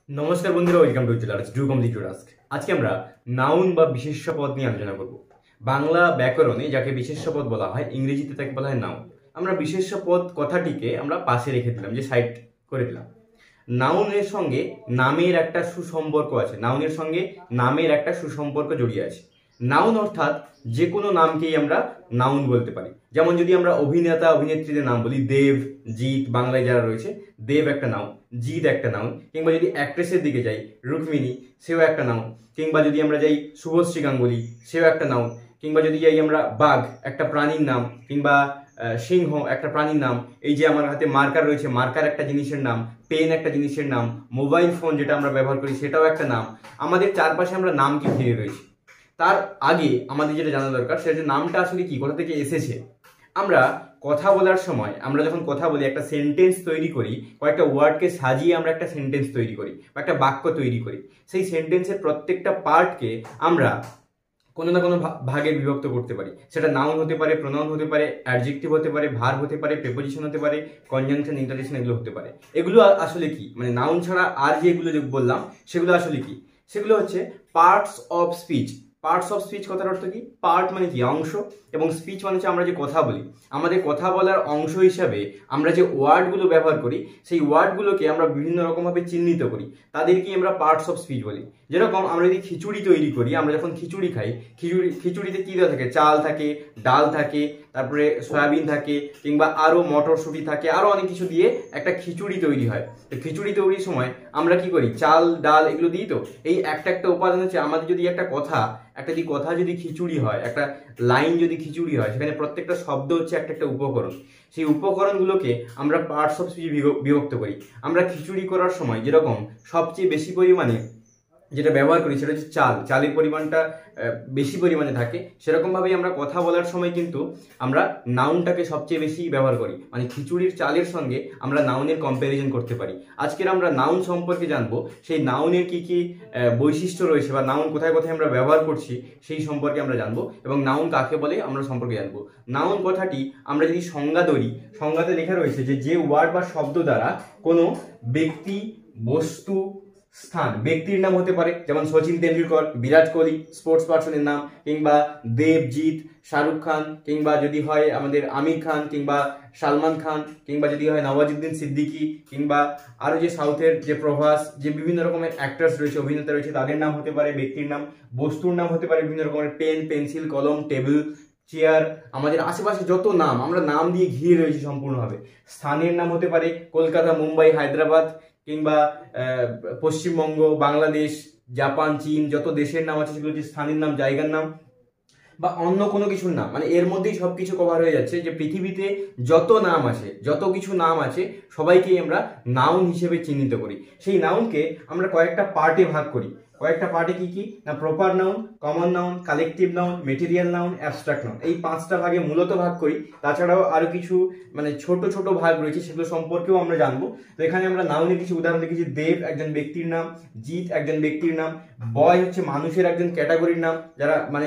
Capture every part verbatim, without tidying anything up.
নমস্কার বন্ধুরা, welcome to do complete task. আজকে আমরা নাউন বা বিশেষ্য পদ নিয়ে আলোচনা করব। বাংলা ব্যাকরণে যাকে বিশেষ্য পদ বলা হয়, ইংরেজিতে তাকে বলা হয় নাউন। আমরা বিশেষ্য পদ কথাটিকে আমরা পাশে রেখে দিলাম, যে সাইড করে দিলাম। নাউনের সঙ্গে নামের একটা সুসম্পর্ক আছে, নাউনের সঙ্গে নামের একটা সুসম্পর্ক জড়িয়ে আছে। নাউন অর্থাৎ যে কোনো নামকেই আমরা নাউন বলতে পারি। যেমন যদি আমরা অভিনেতা অভিনেত্রীদের নাম বলি, দেব, জিৎ, বাংলায় যারা রয়েছে, দেব একটা নাউন, জিৎ একটা নাউন। কিংবা যদি অ্যাক্ট্রেসের দিকে যাই, রুক্মিণী, সেও একটা নাউন। কিংবা যদি আমরা যাই শুভশ্রী গাঙ্গুলি, সেও একটা নাউন। কিংবা যদি যাই আমরা বাঘ, একটা প্রাণীর নাম। কিংবা সিংহ, একটা প্রাণীর নাম। এই যে আমার হাতে মার্কার রয়েছে, মার্কার একটা জিনিসের নাম। পেন একটা জিনিসের নাম। মোবাইল ফোন যেটা আমরা ব্যবহার করি, সেটাও একটা নাম। আমাদের চারপাশে আমরা নামকে ঘিরে রয়েছি। তার আগে আমাদের যেটা জানা দরকার, সেটা হচ্ছে নামটা আসলে কি, কোথা থেকে এসেছে। আমরা কথা বলার সময়, আমরা যখন কথা বলি, একটা সেন্টেন্স তৈরি করি, কয়েকটা ওয়ার্ডকে সাজিয়ে আমরা একটা সেন্টেন্স তৈরি করি বা একটা বাক্য তৈরি করি। সেই সেন্টেন্সের প্রত্যেকটা পার্টকে আমরা কোনো না কোনো ভাগে বিভক্ত করতে পারি। সেটা নাউন হতে পারে, প্রোনাউন হতে পারে, অ্যাডজেক্টিভ হতে পারে, ভার্ব হতে পারে, প্রেপোজিশন হতে পারে, কনজাংশন, ইন্টারজেকশন, এগুলো হতে পারে। এগুলো আসলে কি, মানে নাউন ছাড়া আর যেগুলো বললাম সেগুলো আসলে কি, সেগুলো হচ্ছে parts of speech. Parts of speech কথার অর্থ কি? পার্ট মানে কি, অংশ, এবং স্পিচ মানে হচ্ছে আমরা যে কথা বলি। আমাদের কথা বলার অংশ হিসাবে আমরা যে ওয়ার্ডগুলো ব্যবহার করি, সেই ওয়ার্ডগুলোকে আমরা বিভিন্ন রকমভাবে চিহ্নিত করি, তাদেরকেই আমরা পার্টস অফ স্পিচ বলি। যেরকম আমরা যদি খিচুড়ি তৈরি করি, আমরা যখন খিচুড়ি খাই, খিচুড়ি খিচুড়িতে কী দেওয়া থাকে? চাল থাকে, ডাল থাকে, তারপরে সয়াবিন থাকে, কিংবা আরও মটরশুঁটি থাকে, আরও অনেক কিছু দিয়ে একটা খিচুড়ি তৈরি হয়। তো খিচুড়ি তৈরির সময় আমরা কি করি? চাল, ডাল এগুলো দিই। তো এই একটা একটা উপাদান হচ্ছে, আমাদের যদি একটা কথা একটা যদি কথা যদি খিচুড়ি হয়, একটা লাইন যদি খিচুড়ি হয়, সেখানে প্রত্যেকটা শব্দ হচ্ছে একটা একটা উপকরণ। সেই উপকরণগুলোকে আমরা পার্টস অফ স্পিচ বিভক্ত করি। আমরা খিচুড়ি করার সময় যেরকম সবচেয়ে বেশি পরিমাণে যেটা ব্যবহার করি, সেটা হচ্ছে চাল, চালের পরিমাণটা বেশি পরিমাণে থাকে। সেরকমভাবেই আমরা কথা বলার সময় কিন্তু আমরা নাউনটাকে সবচেয়ে বেশি ব্যবহার করি। মানে খিচুড়ির চালের সঙ্গে আমরা নাউনের কম্প্যারিজন করতে পারি। আজকের আমরা নাউন সম্পর্কে জানবো, সেই নাউনের কি কি বৈশিষ্ট্য রয়েছে বা নাউন কোথায় কোথায় আমরা ব্যবহার করছি সেই সম্পর্কে আমরা জানবো, এবং নাউন কাকে বলে আমরা সম্পর্কে জানবো। নাউন কথাটি আমরা যদি সংজ্ঞা ধরি, সংজ্ঞাতে লেখা রয়েছে যে যে ওয়ার্ড বা শব্দ দ্বারা কোনো ব্যক্তি, বস্তু, স্থান, ব্যক্তির নাম হতে পারে, যেমন সচিন তেন্ডুলকর, বিরাট কোহলি, স্পোর্টস পার্সনের নাম, কিংবা দেবজিৎ, শাহরুখ খান, কিংবা যদি হয় আমাদের আমির খান, কিংবা সালমান খান, কিংবা যদি হয় নওয়াজুদ্দিন সিদ্দিকী, কিংবা আরও যে সাউথের যে প্রভাস, যে বিভিন্ন রকমের অ্যাক্টার্স রয়েছে, অভিনেতা রয়েছে, তাদের নাম হতে পারে, ব্যক্তির নাম। বস্তুর নাম হতে পারে বিভিন্ন রকমের পেন, পেন্সিল, কলম, টেবিল, চেয়ার, আমাদের আশেপাশে যত নাম, আমরা নাম দিয়ে ঘিরে রয়েছি সম্পূর্ণভাবে। স্থানের নাম হতে পারে কলকাতা, মুম্বাই, হায়দ্রাবাদ, কিংবা পশ্চিমবঙ্গ, বাংলাদেশ, জাপান, চীন, যত দেশের নাম আছে সেগুলো হচ্ছে স্থানের নাম, জায়গার নাম, বা অন্য কোনো কিছুর নাম। মানে এর মধ্যেই সব কিছু কভার হয়ে যাচ্ছে, যে পৃথিবীতে যত নাম আছে, যত কিছু নাম আছে, সবাইকেই আমরা নাউন হিসেবে চিহ্নিত করি। সেই নাউনকে আমরা কয়েকটা পার্টে ভাগ করি। কয়েকটা পার্টে কি কি না, proper noun, common noun, collective noun, material noun, abstract noun, এই পাঁচটা ভাগে মূলত ভাগ করি। তাছাড়াও আরো কিছু মানে ছোট ছোট ভাগ রয়েছে, সেগুলো সম্পর্কেও আমরা জানবো। তো এখানে আমরা নাউনের কিছু উদাহরণ দেখেছি। দেব একজন ব্যক্তির নাম, জিৎ একজন ব্যক্তির নাম, বয় হচ্ছে মানুষের একজন ক্যাটাগরির নাম, যারা মানে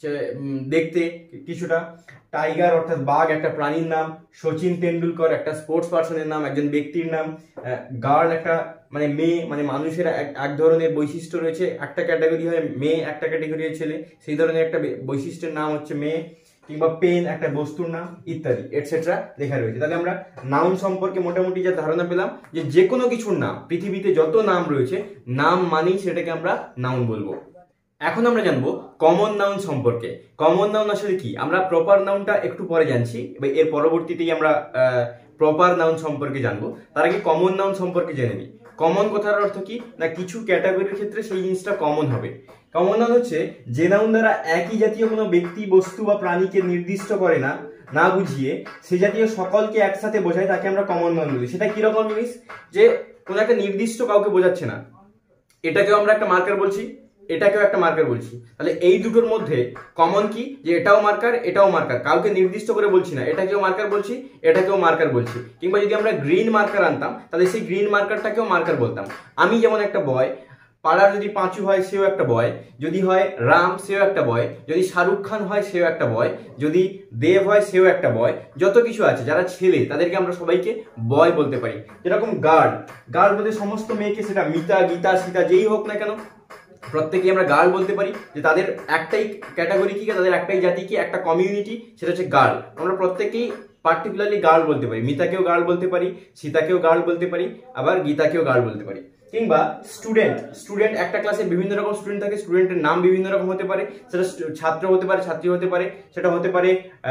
দেখতে কিছুটা, টাইগার অর্থাৎ বাঘ একটা প্রাণীর নাম, সচিন তেন্ডুলকর একটা স্পোর্টস পার্সনের নাম, একজন ব্যক্তির নাম, গার্ল একটা মানে মেয়ে, মানে মানুষের এক ধরনের বৈশিষ্ট্য রয়েছে, একটা ক্যাটাগরি হয় মেয়ে, একটা ক্যাটাগরি হয় ছেলে, সেই ধরনের একটা বৈশিষ্ট্যের নাম হচ্ছে মেয়ে। কিংবা পেন একটা বস্তুর নাম, ইত্যাদি এটসেট্রা লেখা রয়েছে। তাহলে আমরা নাউন সম্পর্কে মোটামুটি যা ধারণা পেলাম, যে যে কোনো কিছুর নাম, পৃথিবীতে যত নাম রয়েছে, নাম মানেই সেটাকে আমরা নাউন বলবো। এখন আমরা জানবো কমন নাউন সম্পর্কে। কমন নাউন আসলে কি? আমরা প্রপার নাউনটা একটু পরে জানছি, এর পরবর্তীতেই আমরা প্রপার নাউন সম্পর্কে জানবো। তার আগে কমন নাউন সম্পর্কে জেনে নিই। কমন কথার অর্থ কি না, কিছু ক্যাটাগরির ক্ষেত্রে সেই জিনিসটা কমন হবে। কমন নাউন হচ্ছে যে নাউন দ্বারা একই জাতীয় কোনো ব্যক্তি, বস্তু বা প্রাণীকে নির্দিষ্ট করে না, না বুঝিয়ে সে জাতীয় সকলকে একসাথে বোঝায়, তাকে আমরা কমন নাউন বলি। সেটা কিরকম জিনিস? যে কোনো একটা নির্দিষ্ট কাউকে বোঝাচ্ছে না, এটাকেও আমরা একটা মার্কার বলছি, এটাকেও একটা মার্কার বলছি। তাহলে এই দুটোর মধ্যে কমন কি, যে এটাও মার্কার, এটাও মার্কার, কাউকে নির্দিষ্ট করে বলছি না, এটাকেও মার্কার বলছি, এটাকেও মার্কার বলছি। কিংবা যদি আমরা গ্রিন মার্কার আনতাম, তাহলে সেই গ্রিন মার্কারটাকেও মার্কার বলতাম। আমি যেমন একটা বয়, পাড়ার যদি পাঁচু হয় সেও একটা বয়, যদি হয় রাম সেও একটা বয়, যদি শাহরুখ খান হয় সেও একটা বয়, যদি দেব হয় সেও একটা বয়। যত কিছু আছে যারা ছেলে তাদেরকে আমরা সবাইকে বয় বলতে পারি। যেরকম গার্ল, গার্ল বলতে সমস্ত মেয়েকে, সেটা মিতা, গীতা, সীতা যেই হোক না কেন, প্রত্যেকেই আমরা গার্ল বলতে পারি। যে তাদের একটাই ক্যাটাগরি কি, তাদের একটাই জাতি কি, একটা কমিউনিটি, সেটা হচ্ছে গার্ল। আমরা প্রত্যেকেই পার্টিকুলারলি গার্ল বলতে পারি। মিতাকেও গার্ল বলতে পারি, সীতাকেও গার্ল বলতে পারি, আবার গীতাকেও গার্ল বলতে পারি। কিংবা স্টুডেন্ট, স্টুডেন্ট একটা ক্লাসে বিভিন্ন রকম স্টুডেন্ট থাকে, স্টুডেন্টের নাম বিভিন্ন রকম হতে পারে। সেটা ছাত্র হতে পারে, ছাত্রী হতে পারে, সেটা হতে পারে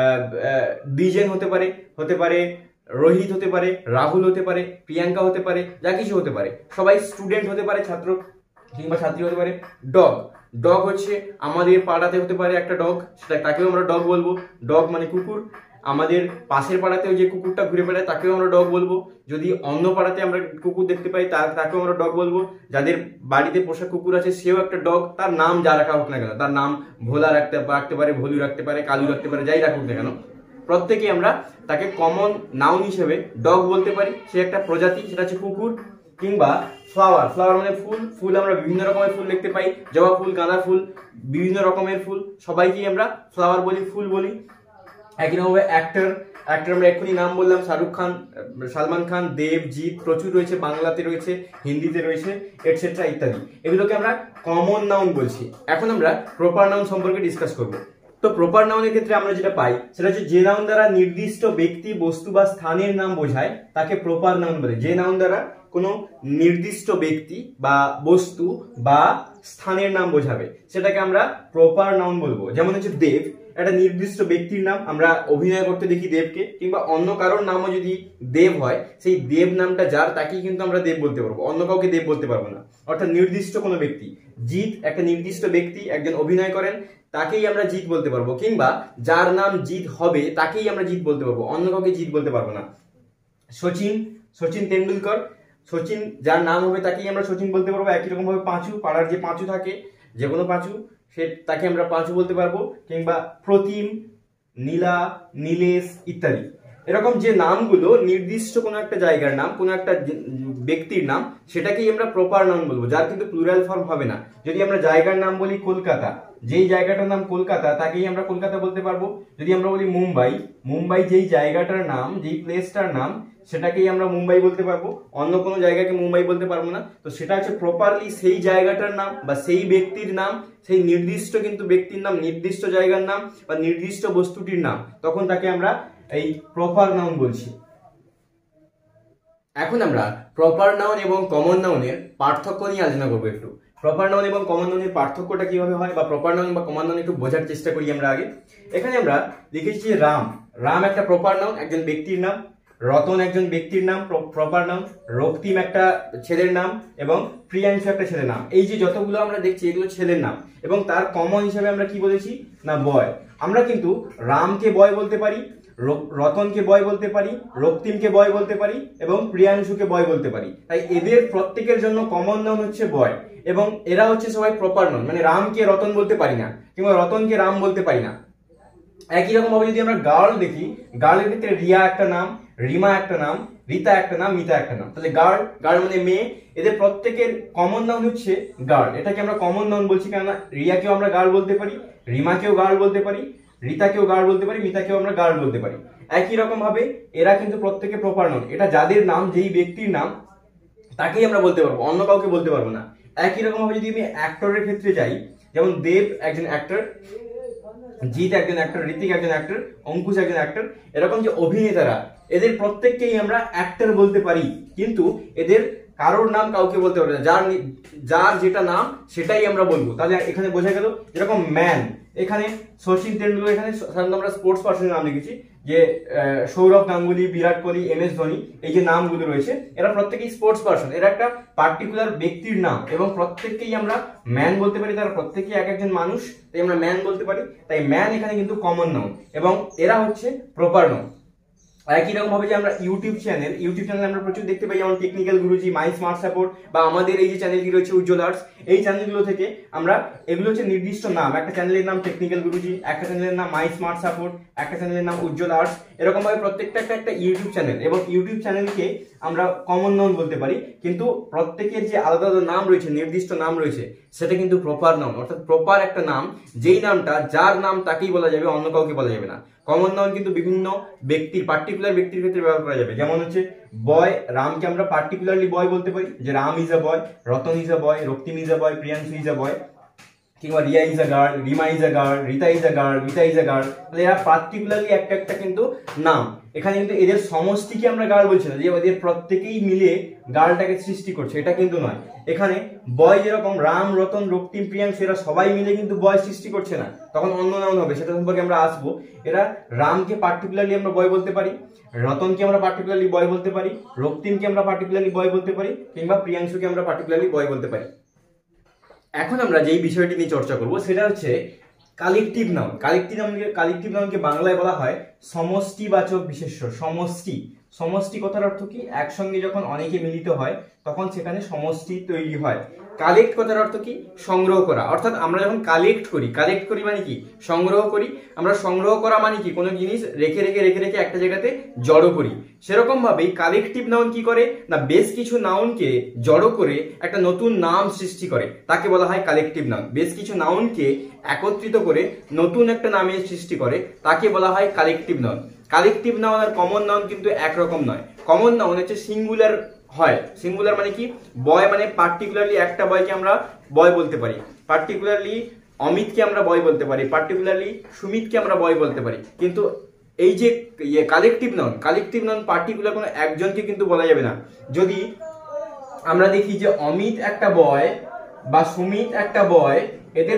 দ্বিজেন হতে পারে, হতে পারে রোহিত হতে পারে, রাহুল হতে পারে, প্রিয়াঙ্কা হতে পারে, যা কিছু হতে পারে। সবাই স্টুডেন্ট হতে পারে, ছাত্র কিংবা ছাত্রী হতে পারে। ডগ, ডগ হচ্ছে আমাদের পাড়াতে হতে পারে একটা ডগ, সেটা তাকেও আমরা ডগ বলবো। ডগ মানে কুকুর। আমাদের পাশের পাড়াতেও যে কুকুরটা ঘুরে বেড়ায় তাকেও আমরা ডগ বলবো। যদি অন্য পাড়াতে আমরা কুকুর দেখতে পাই তা তাকেও আমরা ডগ বলবো। যাদের বাড়িতে পোষা কুকুর আছে সেও একটা ডগ, তার নাম যা রাখা হোক না কেন, তার নাম ভোলা রাখতে রাখতে পারে, ভলু রাখতে পারে, কালু রাখতে পারে, যাই রাখুক না কেন, প্রত্যেকে আমরা তাকে কমন নাউন হিসেবে ডগ বলতে পারি। সে একটা প্রজাতি, সেটা হচ্ছে কুকুর। কিংবা ফ্লাওয়ার, ফ্লাওয়ার মানে ফুল। ফুল আমরা বিভিন্ন রকমের ফুল দেখতে পাই, জবা ফুল, গাঁদা ফুল, বিভিন্ন রকমের ফুল, সবাইকেই আমরা ফ্লাওয়ার বলি, ফুল বলি। একই রকমভাবে অ্যাক্টর, অ্যাক্টর আমরা এক্ষুনি নাম বললাম, শাহরুখ খান, সালমান খান, দেব, জিৎ, প্রচুর রয়েছে, বাংলাতে রয়েছে, হিন্দিতে রয়েছে, এটসেট্রা ইত্যাদি। এগুলোকে আমরা কমন নাউন বলছি। এখন আমরা প্রপার নাউন সম্পর্কে ডিসকাস করব। তো প্রপার নাউনের ক্ষেত্রে আমরা যেটা পাই সেটা হচ্ছে যে নাউন দ্বারা নির্দিষ্ট ব্যক্তি, বস্তু বা স্থানের নাম বোঝায় তাকে প্রপার নাউন বলে। যে নাউন দ্বারা কোনো নির্দিষ্ট ব্যক্তি বা বস্তু বা স্থানের নাম বোঝাবে সেটাকে আমরা প্রপার নাউন বলবো। যেমন হচ্ছে দেব, একটা নির্দিষ্ট ব্যক্তির নাম, আমরা অভিনয় করতে দেখি দেবকে, কিংবা অন্য কারোর নামও যদি দেব হয়, সেই দেব নামটা যার তাকেই কিন্তু আমরা দেব বলতে পারবো, অন্য কাউকে দেব বলতে পারবো না, অর্থাৎ নির্দিষ্ট কোনো ব্যক্তি। জিৎ একটা নির্দিষ্ট ব্যক্তি, একজন অভিনয় করেন, তাকেই আমরা জিৎ বলতে পারবো, কিংবা যার নাম জিৎ হবে তাকেই আমরা জিৎ বলতে পারবো, অন্য কাউকে জিৎ বলতে পারবো না। সচিন, সচিন তেন্ডুলকর, সচিন যার নাম হবে তাকেই আমরা সচিন বলতে পারবো। একই রকম ভাবে পাঁচু, পাড়ার যে পাঁচু থাকে, যে কোনো পাঁচু, সে তাকে আমরা পাঁচু বলতে পারবো। কিংবা প্রতিম, নীলা, নীলেশ ইত্যাদি। এরকম যে নামগুলো নির্দিষ্ট কোনো একটা জায়গার নাম, কোনো একটা ব্যক্তির নাম, সেটাকেই আমরা প্রপার নাউন বলবো, যার কিন্তু প্লুরাল ফর্ম হবে না। যদি আমরা জায়গার নাম বলি কলকাতা, যেই জায়গাটার নাম কলকাতা তাকেই আমরা কলকাতা বলতে পারবো। যদি আমরা বলি মুম্বাই, মুম্বাই যেই জায়গাটার নাম, যেই প্লেসটার নাম, সেটাকেই আমরা মুম্বাই বলতে পারবো, অন্য কোনো জায়গাকে মুম্বাই বলতে পারবো না। তো সেটা হচ্ছে প্রপারলি সেই জায়গাটার নাম বা সেই ব্যক্তির নাম, সেই নির্দিষ্ট কিন্তু ব্যক্তির নাম, নির্দিষ্ট জায়গার নাম বা নির্দিষ্ট বস্তুটির নাম, তখন তাকে আমরা এই প্রপার নাউন বলছি। এখন আমরা প্রপার নাউন এবং কমন নাউনের পার্থক্য নিয়ে আলোচনা করবো একটু। প্রপার নাউন এবং কমন নাউনের পার্থক্যটা কিভাবে হয় বা প্রপার নাউন বা কমন নাউন একটু বোঝার চেষ্টা করি আমরা আগে। এখানে আমরা লিখেছি রাম, রাম একটা প্রপার নাউন, একজন ব্যক্তির নাম। রতন একজন ব্যক্তির নাম, প্রপার নাউন। রক্তিম একটা ছেলের নাম, এবং প্রিয়াংশু একটা ছেলের নাম। এই যে যতগুলো আমরা দেখছি এগুলো ছেলের নাম, এবং তার কমন হিসাবে আমরা কি বলেছি না বয়। আমরা কিন্তু রামকে বয় বলতে পারি, রতনকে বয় বলতে পারি, রক্তিমকে বয় বলতে পারি, এবং প্রিয়াংশুকে বয় বলতে পারি। তাই এদের প্রত্যেকের জন্য কমন নাউন হচ্ছে বয়, এবং এরা হচ্ছে সবাই প্রপার নাউন। মানে রামকে রতন বলতে পারি না, কিংবা রতনকে রাম বলতে পারি না। একই রকম ভাবে যদি আমরা গার্ল দেখি, গার্লের ক্ষেত্রে রিয়া একটা নাম, রিমা একটা নাম, রিতা একটা নাম, মিতা একটা নাম। তাহলে গার্ল, গার্ল মানে মেয়ে, এদের প্রত্যেকের কমন নাউন হচ্ছে গার্ল। এটাকে আমরা কমন নাউন বলছি, কেননা রিয়াকেও আমরা গার্ল বলতে পারি, রিমাকেও গার্ল বলতে পারি, রিতাকেও গার্ল বলতে পারি, মিতাকেও আমরা গার্ল বলতে পারি। একই রকম ভাবে এরা কিন্তু প্রত্যেকে প্রপার নাউন। এটা যাদের নাম, যেই ব্যক্তির নাম, তাকেই আমরা বলতে পারবো, অন্য কাউকে বলতে পারবো না। একই রকম ভাবে যদি আমি অ্যাক্টরের ক্ষেত্রে যাই, যেমন দেব একজন অ্যাক্টর, জিৎ একজন অ্যাক্টর, ঋতিক একজন অ্যাক্টর, অঙ্কুশ একজন অ্যাক্টর। এরকম যে অভিনেতারা, এদের প্রত্যেককেই আমরা অ্যাক্টর বলতে পারি, কিন্তু এদের কারোর নাম কাউকে বলতে পারবো না, যার যার যেটা নাম সেটাই আমরা বলবো। তাহলে এখানে বোঝা গেল। যেরকম ম্যান, এখানে সচিন তেন্ডুলকর, এখানে সাধারণত আমরা স্পোর্টস পার্সনের নাম লিখেছি, যে সৌরভ গাঙ্গুলি, বিরাট কোহলি, এম এস ধোনি, এই যে নামগুলো রয়েছে এরা প্রত্যেকেই স্পোর্টস পার্সন। এরা একটা পার্টিকুলার ব্যক্তির নাম, এবং প্রত্যেককেই আমরা ম্যান বলতে পারি। তারা প্রত্যেকেই এক একজন মানুষ, তাই আমরা ম্যান বলতে পারি। তাই ম্যান এখানে কিন্তু কমন নাউন, এবং এরা হচ্ছে প্রপার নাউন। একই রকম ভাবে যে আমরা ইউটিউব চ্যানেল ইউটিউব চ্যানেল আমরা প্রচুর দেখতে পাই, যেমন technical Guruji, my smart support, বা আমাদের এই যে চ্যানেলটি রয়েছে উজ্জ্বল আর্টস, এই চ্যানেলগুলো থেকে আমরা এগুলো হচ্ছে নির্দিষ্ট নাম, একটা চ্যানেলের নাম টেকনিক্যাল গুরুজি, একটা চ্যানেলের নাম মাই স্মার্ট সাপোর্ট, একটা চ্যানেলের নাম উজ্জ্বল আর্টস, এরকম ভাবে প্রত্যেকটা একটা একটা ইউটিউব চ্যানেল, এবং ইউটিউব চ্যানেলকে আমরা কমন নাউন বলতে পারি, কিন্তু প্রত্যেকের যে আলাদা আলাদা নাম রয়েছে, নির্দিষ্ট নাম রয়েছে, সেটা কিন্তু প্রপার নাউন, অর্থাৎ প্রপার একটা নাম, যেই নামটা যার নাম তাকেই বলা যাবে, অন্য কাউকে বলা যাবে না। কমন নাউন কিন্তু বিভিন্ন ব্যক্তির, পার্টিকুলার ব্যক্তির ক্ষেত্রে ব্যবহার করা যাবে, যেমন হচ্ছে বয়, রামকে আমরা পার্টিকুলারলি বয় বলতে পারি, যে Ram is a boy, Ratan is a boy, Raktim is a boy, Priyanshu is a boy, কিংবা Riya is a girl, Rima is a girl, Rita is a girl, Gita is a girl, তাহলে এরা পার্টিকুলারলি একটা একটা কিন্তু নাম। এখানে কিন্তু এদের সমষ্টিকে আমরা গার্ল বলছি না, যে এদের প্রত্যেকেই মিলে গার্লটাকে সৃষ্টি করছে, এটা কিন্তু নয়। এখানে বয় যেরকম রাম, রতন, রক্তিম, প্রিয়াংশু, এরা সবাই মিলে কিন্তু বয় সৃষ্টি করছে না, তখন অন্য নাউন হবে, সেটা সম্পর্কে আমরা আসবো। এরা রামকে পার্টিকুলারলি আমরা বয় বলতে পারি, রতনকে আমরা পার্টিকুলারলি বয় বলতে পারি, রক্তিমকে আমরা পার্টিকুলারলি বয় বলতে পারি, কিংবা প্রিয়াংশুকে আমরা পার্টিকুলারলি বয় বলতে পারি। এখন আমরা যেই বিষয়টি নিয়ে চর্চা করব সেটা হচ্ছে কালেকটিভ নাউন। কালেকটিভ নাউনকে কালেকটিভ নাউনকে বাংলায় বলা হয় সমষ্টিবাচক বিশেষ্য। সমষ্টি সমষ্টি কথার অর্থ কি? একসঙ্গে যখন অনেকে মিলিত হয় তখন সেখানে সমষ্টি তৈরি হয়। কালেক্ট কথার অর্থ কি? সংগ্রহ করা। অর্থাৎ আমরা যখন কালেক্ট করি, কালেক্ট করি মানে কি? সংগ্রহ করি। আমরা সংগ্রহ করা মানে কি? কোনো জিনিস রেখে রেখে রেখে রেখে একটা জায়গাতে জড়ো করি। সেরকম ভাবেই কালেকটিভ নাউন কি করে না, বেশ কিছু নাউনকে জড়ো করে একটা নতুন নাম সৃষ্টি করে, তাকে বলা হয় কালেকটিভ নাউন। বেশ কিছু নাউনকে একত্রিত করে নতুন একটা নামের সৃষ্টি করে, তাকে বলা হয় কালেকটিভ নাউন। কালেকটিভ নাউন আর কমন নাউন কিন্তু একরকম নয়। কমন নাউন হচ্ছে সিঙ্গুলার হয়। সিঙ্গুলার মানে কি? বয় মানে পার্টিকুলারলি একটা বয়কে আমরা বয় বলতে পারি, পার্টিকুলারলি অমিতকে আমরা বয় বলতে পারি, পার্টিকুলারলি সুমিতকে আমরা বয় বলতে পারি। কিন্তু এই যে collective noun, collective noun particular কোনো একজনকে কিন্তু বলা যাবে না। যদি আমরা দেখি যে অমিত একটা বয় বা সুমিত একটা বয়, এদের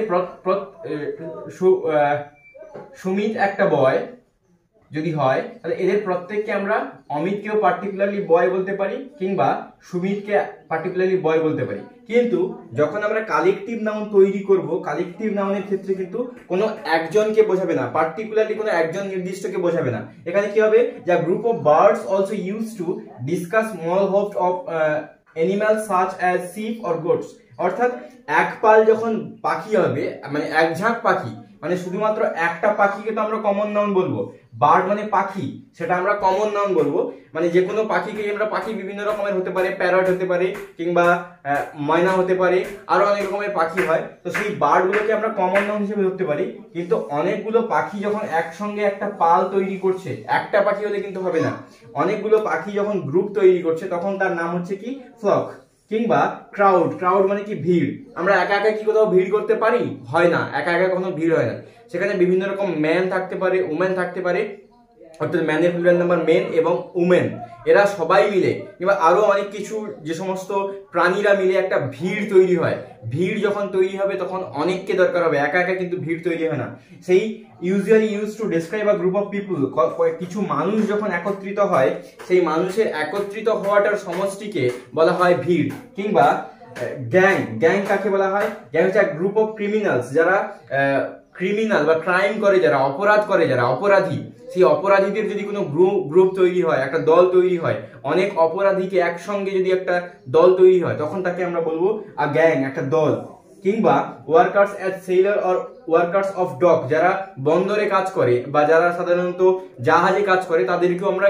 সুমিত একটা বয় যদি হয়, তাহলে এদের প্রত্যেককে আমরা অমিতকেও পার্টিকুলারলি বয় বলতে পারি, কিংবা সুমিতকে পার্টিকুলারলি বয় বলতে পারি। কিন্তু যখন আমরা কালেকটিভ নাউন তৈরি করব, কালেকটিভ নাউনের ক্ষেত্রে কিন্তু কোনো একজনকে বোঝাবে না, পার্টিকুলারলি কোনো একজন নির্দিষ্টকে বোঝাবে না। এখানে কি হবে? যা group of birds also use to discuss small hopes of animals such as sheep or goats. অর্থাৎ এক পাল যখন পাখি হবে, মানে এক ঝাঁক পাখি, মানে শুধুমাত্র একটা পাখিকে তো আমরা কমন নাউন বলবো। বার্ড মানে পাখি, সেটা আমরা কমন নাউন বলবো। মানে যে কোনো পাখিকে আমরা, পাখি বিভিন্ন রকমের হতে পারে, প্যারট হতে পারে, কিংবা ময়না হতে পারে, আরো অনেক রকমের পাখি হয়, তো সেই বার্ড গুলোকে আমরা কমন নাউন হিসেবে ধরতে পারি। কিন্তু অনেকগুলো পাখি যখন একসঙ্গে একটা পাল তৈরি করছে, একটা পাখি হলে কিন্তু হবে না, অনেকগুলো পাখি যখন গ্রুপ তৈরি করছে তখন তার নাম হচ্ছে কি? ফ্লক। কিংবা ক্রাউড। ক্রাউড মানে কি? ভিড়। আমরা একা একা কি কোথাও ভিড় করতে পারি? হয় না, একা একা কোনো ভিড় হয় না। সেখানে বিভিন্ন রকম ম্যান থাকতে পারে, উমেন থাকতে পারে, অর্থাৎ ম্যানের প্লুরাল নাম্বার মেন এবং উমেন, এরা সবাই মিলে, কিংবা আরো অনেক কিছু, যে সমস্ত প্রাণীরা মিলে একটা ভিড় তৈরি হয়। ভিড় যখন তৈরি হবে তখন অনেককে দরকার হবে, একা একা কিন্তু ভিড় তৈরি হয় না। সেই usually use to describe a group of people. কিছু মানুষ যখন একত্রিত হয়, সেই মানুষের একত্রিত হওয়াটার সমষ্টিকে বলা হয় ভিড়। কিংবা গ্যাং। গ্যাং কাকে বলা হয়? গ্যাং হচ্ছে এক গ্রুপ অফ ক্রিমিনালস, যারা ক্রিমিনাল বা ক্রাইম করে, যারা অপরাধ করে, যারা অপরাধী, সেই অপরাধীদের যদি কোনো গ্রুপ গ্রুপ তৈরি হয়, একটা দল তৈরি হয়, অনেক অপরাধীকে একসঙ্গে যদি একটা দল তৈরি হয়, তখন তাকে আমরা বলবো আ গ্যাং, একটা দল। কিংবা workers as sailor or workers of dock, যারা বন্দরে কাজ করে বা যারা সাধারণত জাহাজে কাজ করে, তাদেরকেও আমরা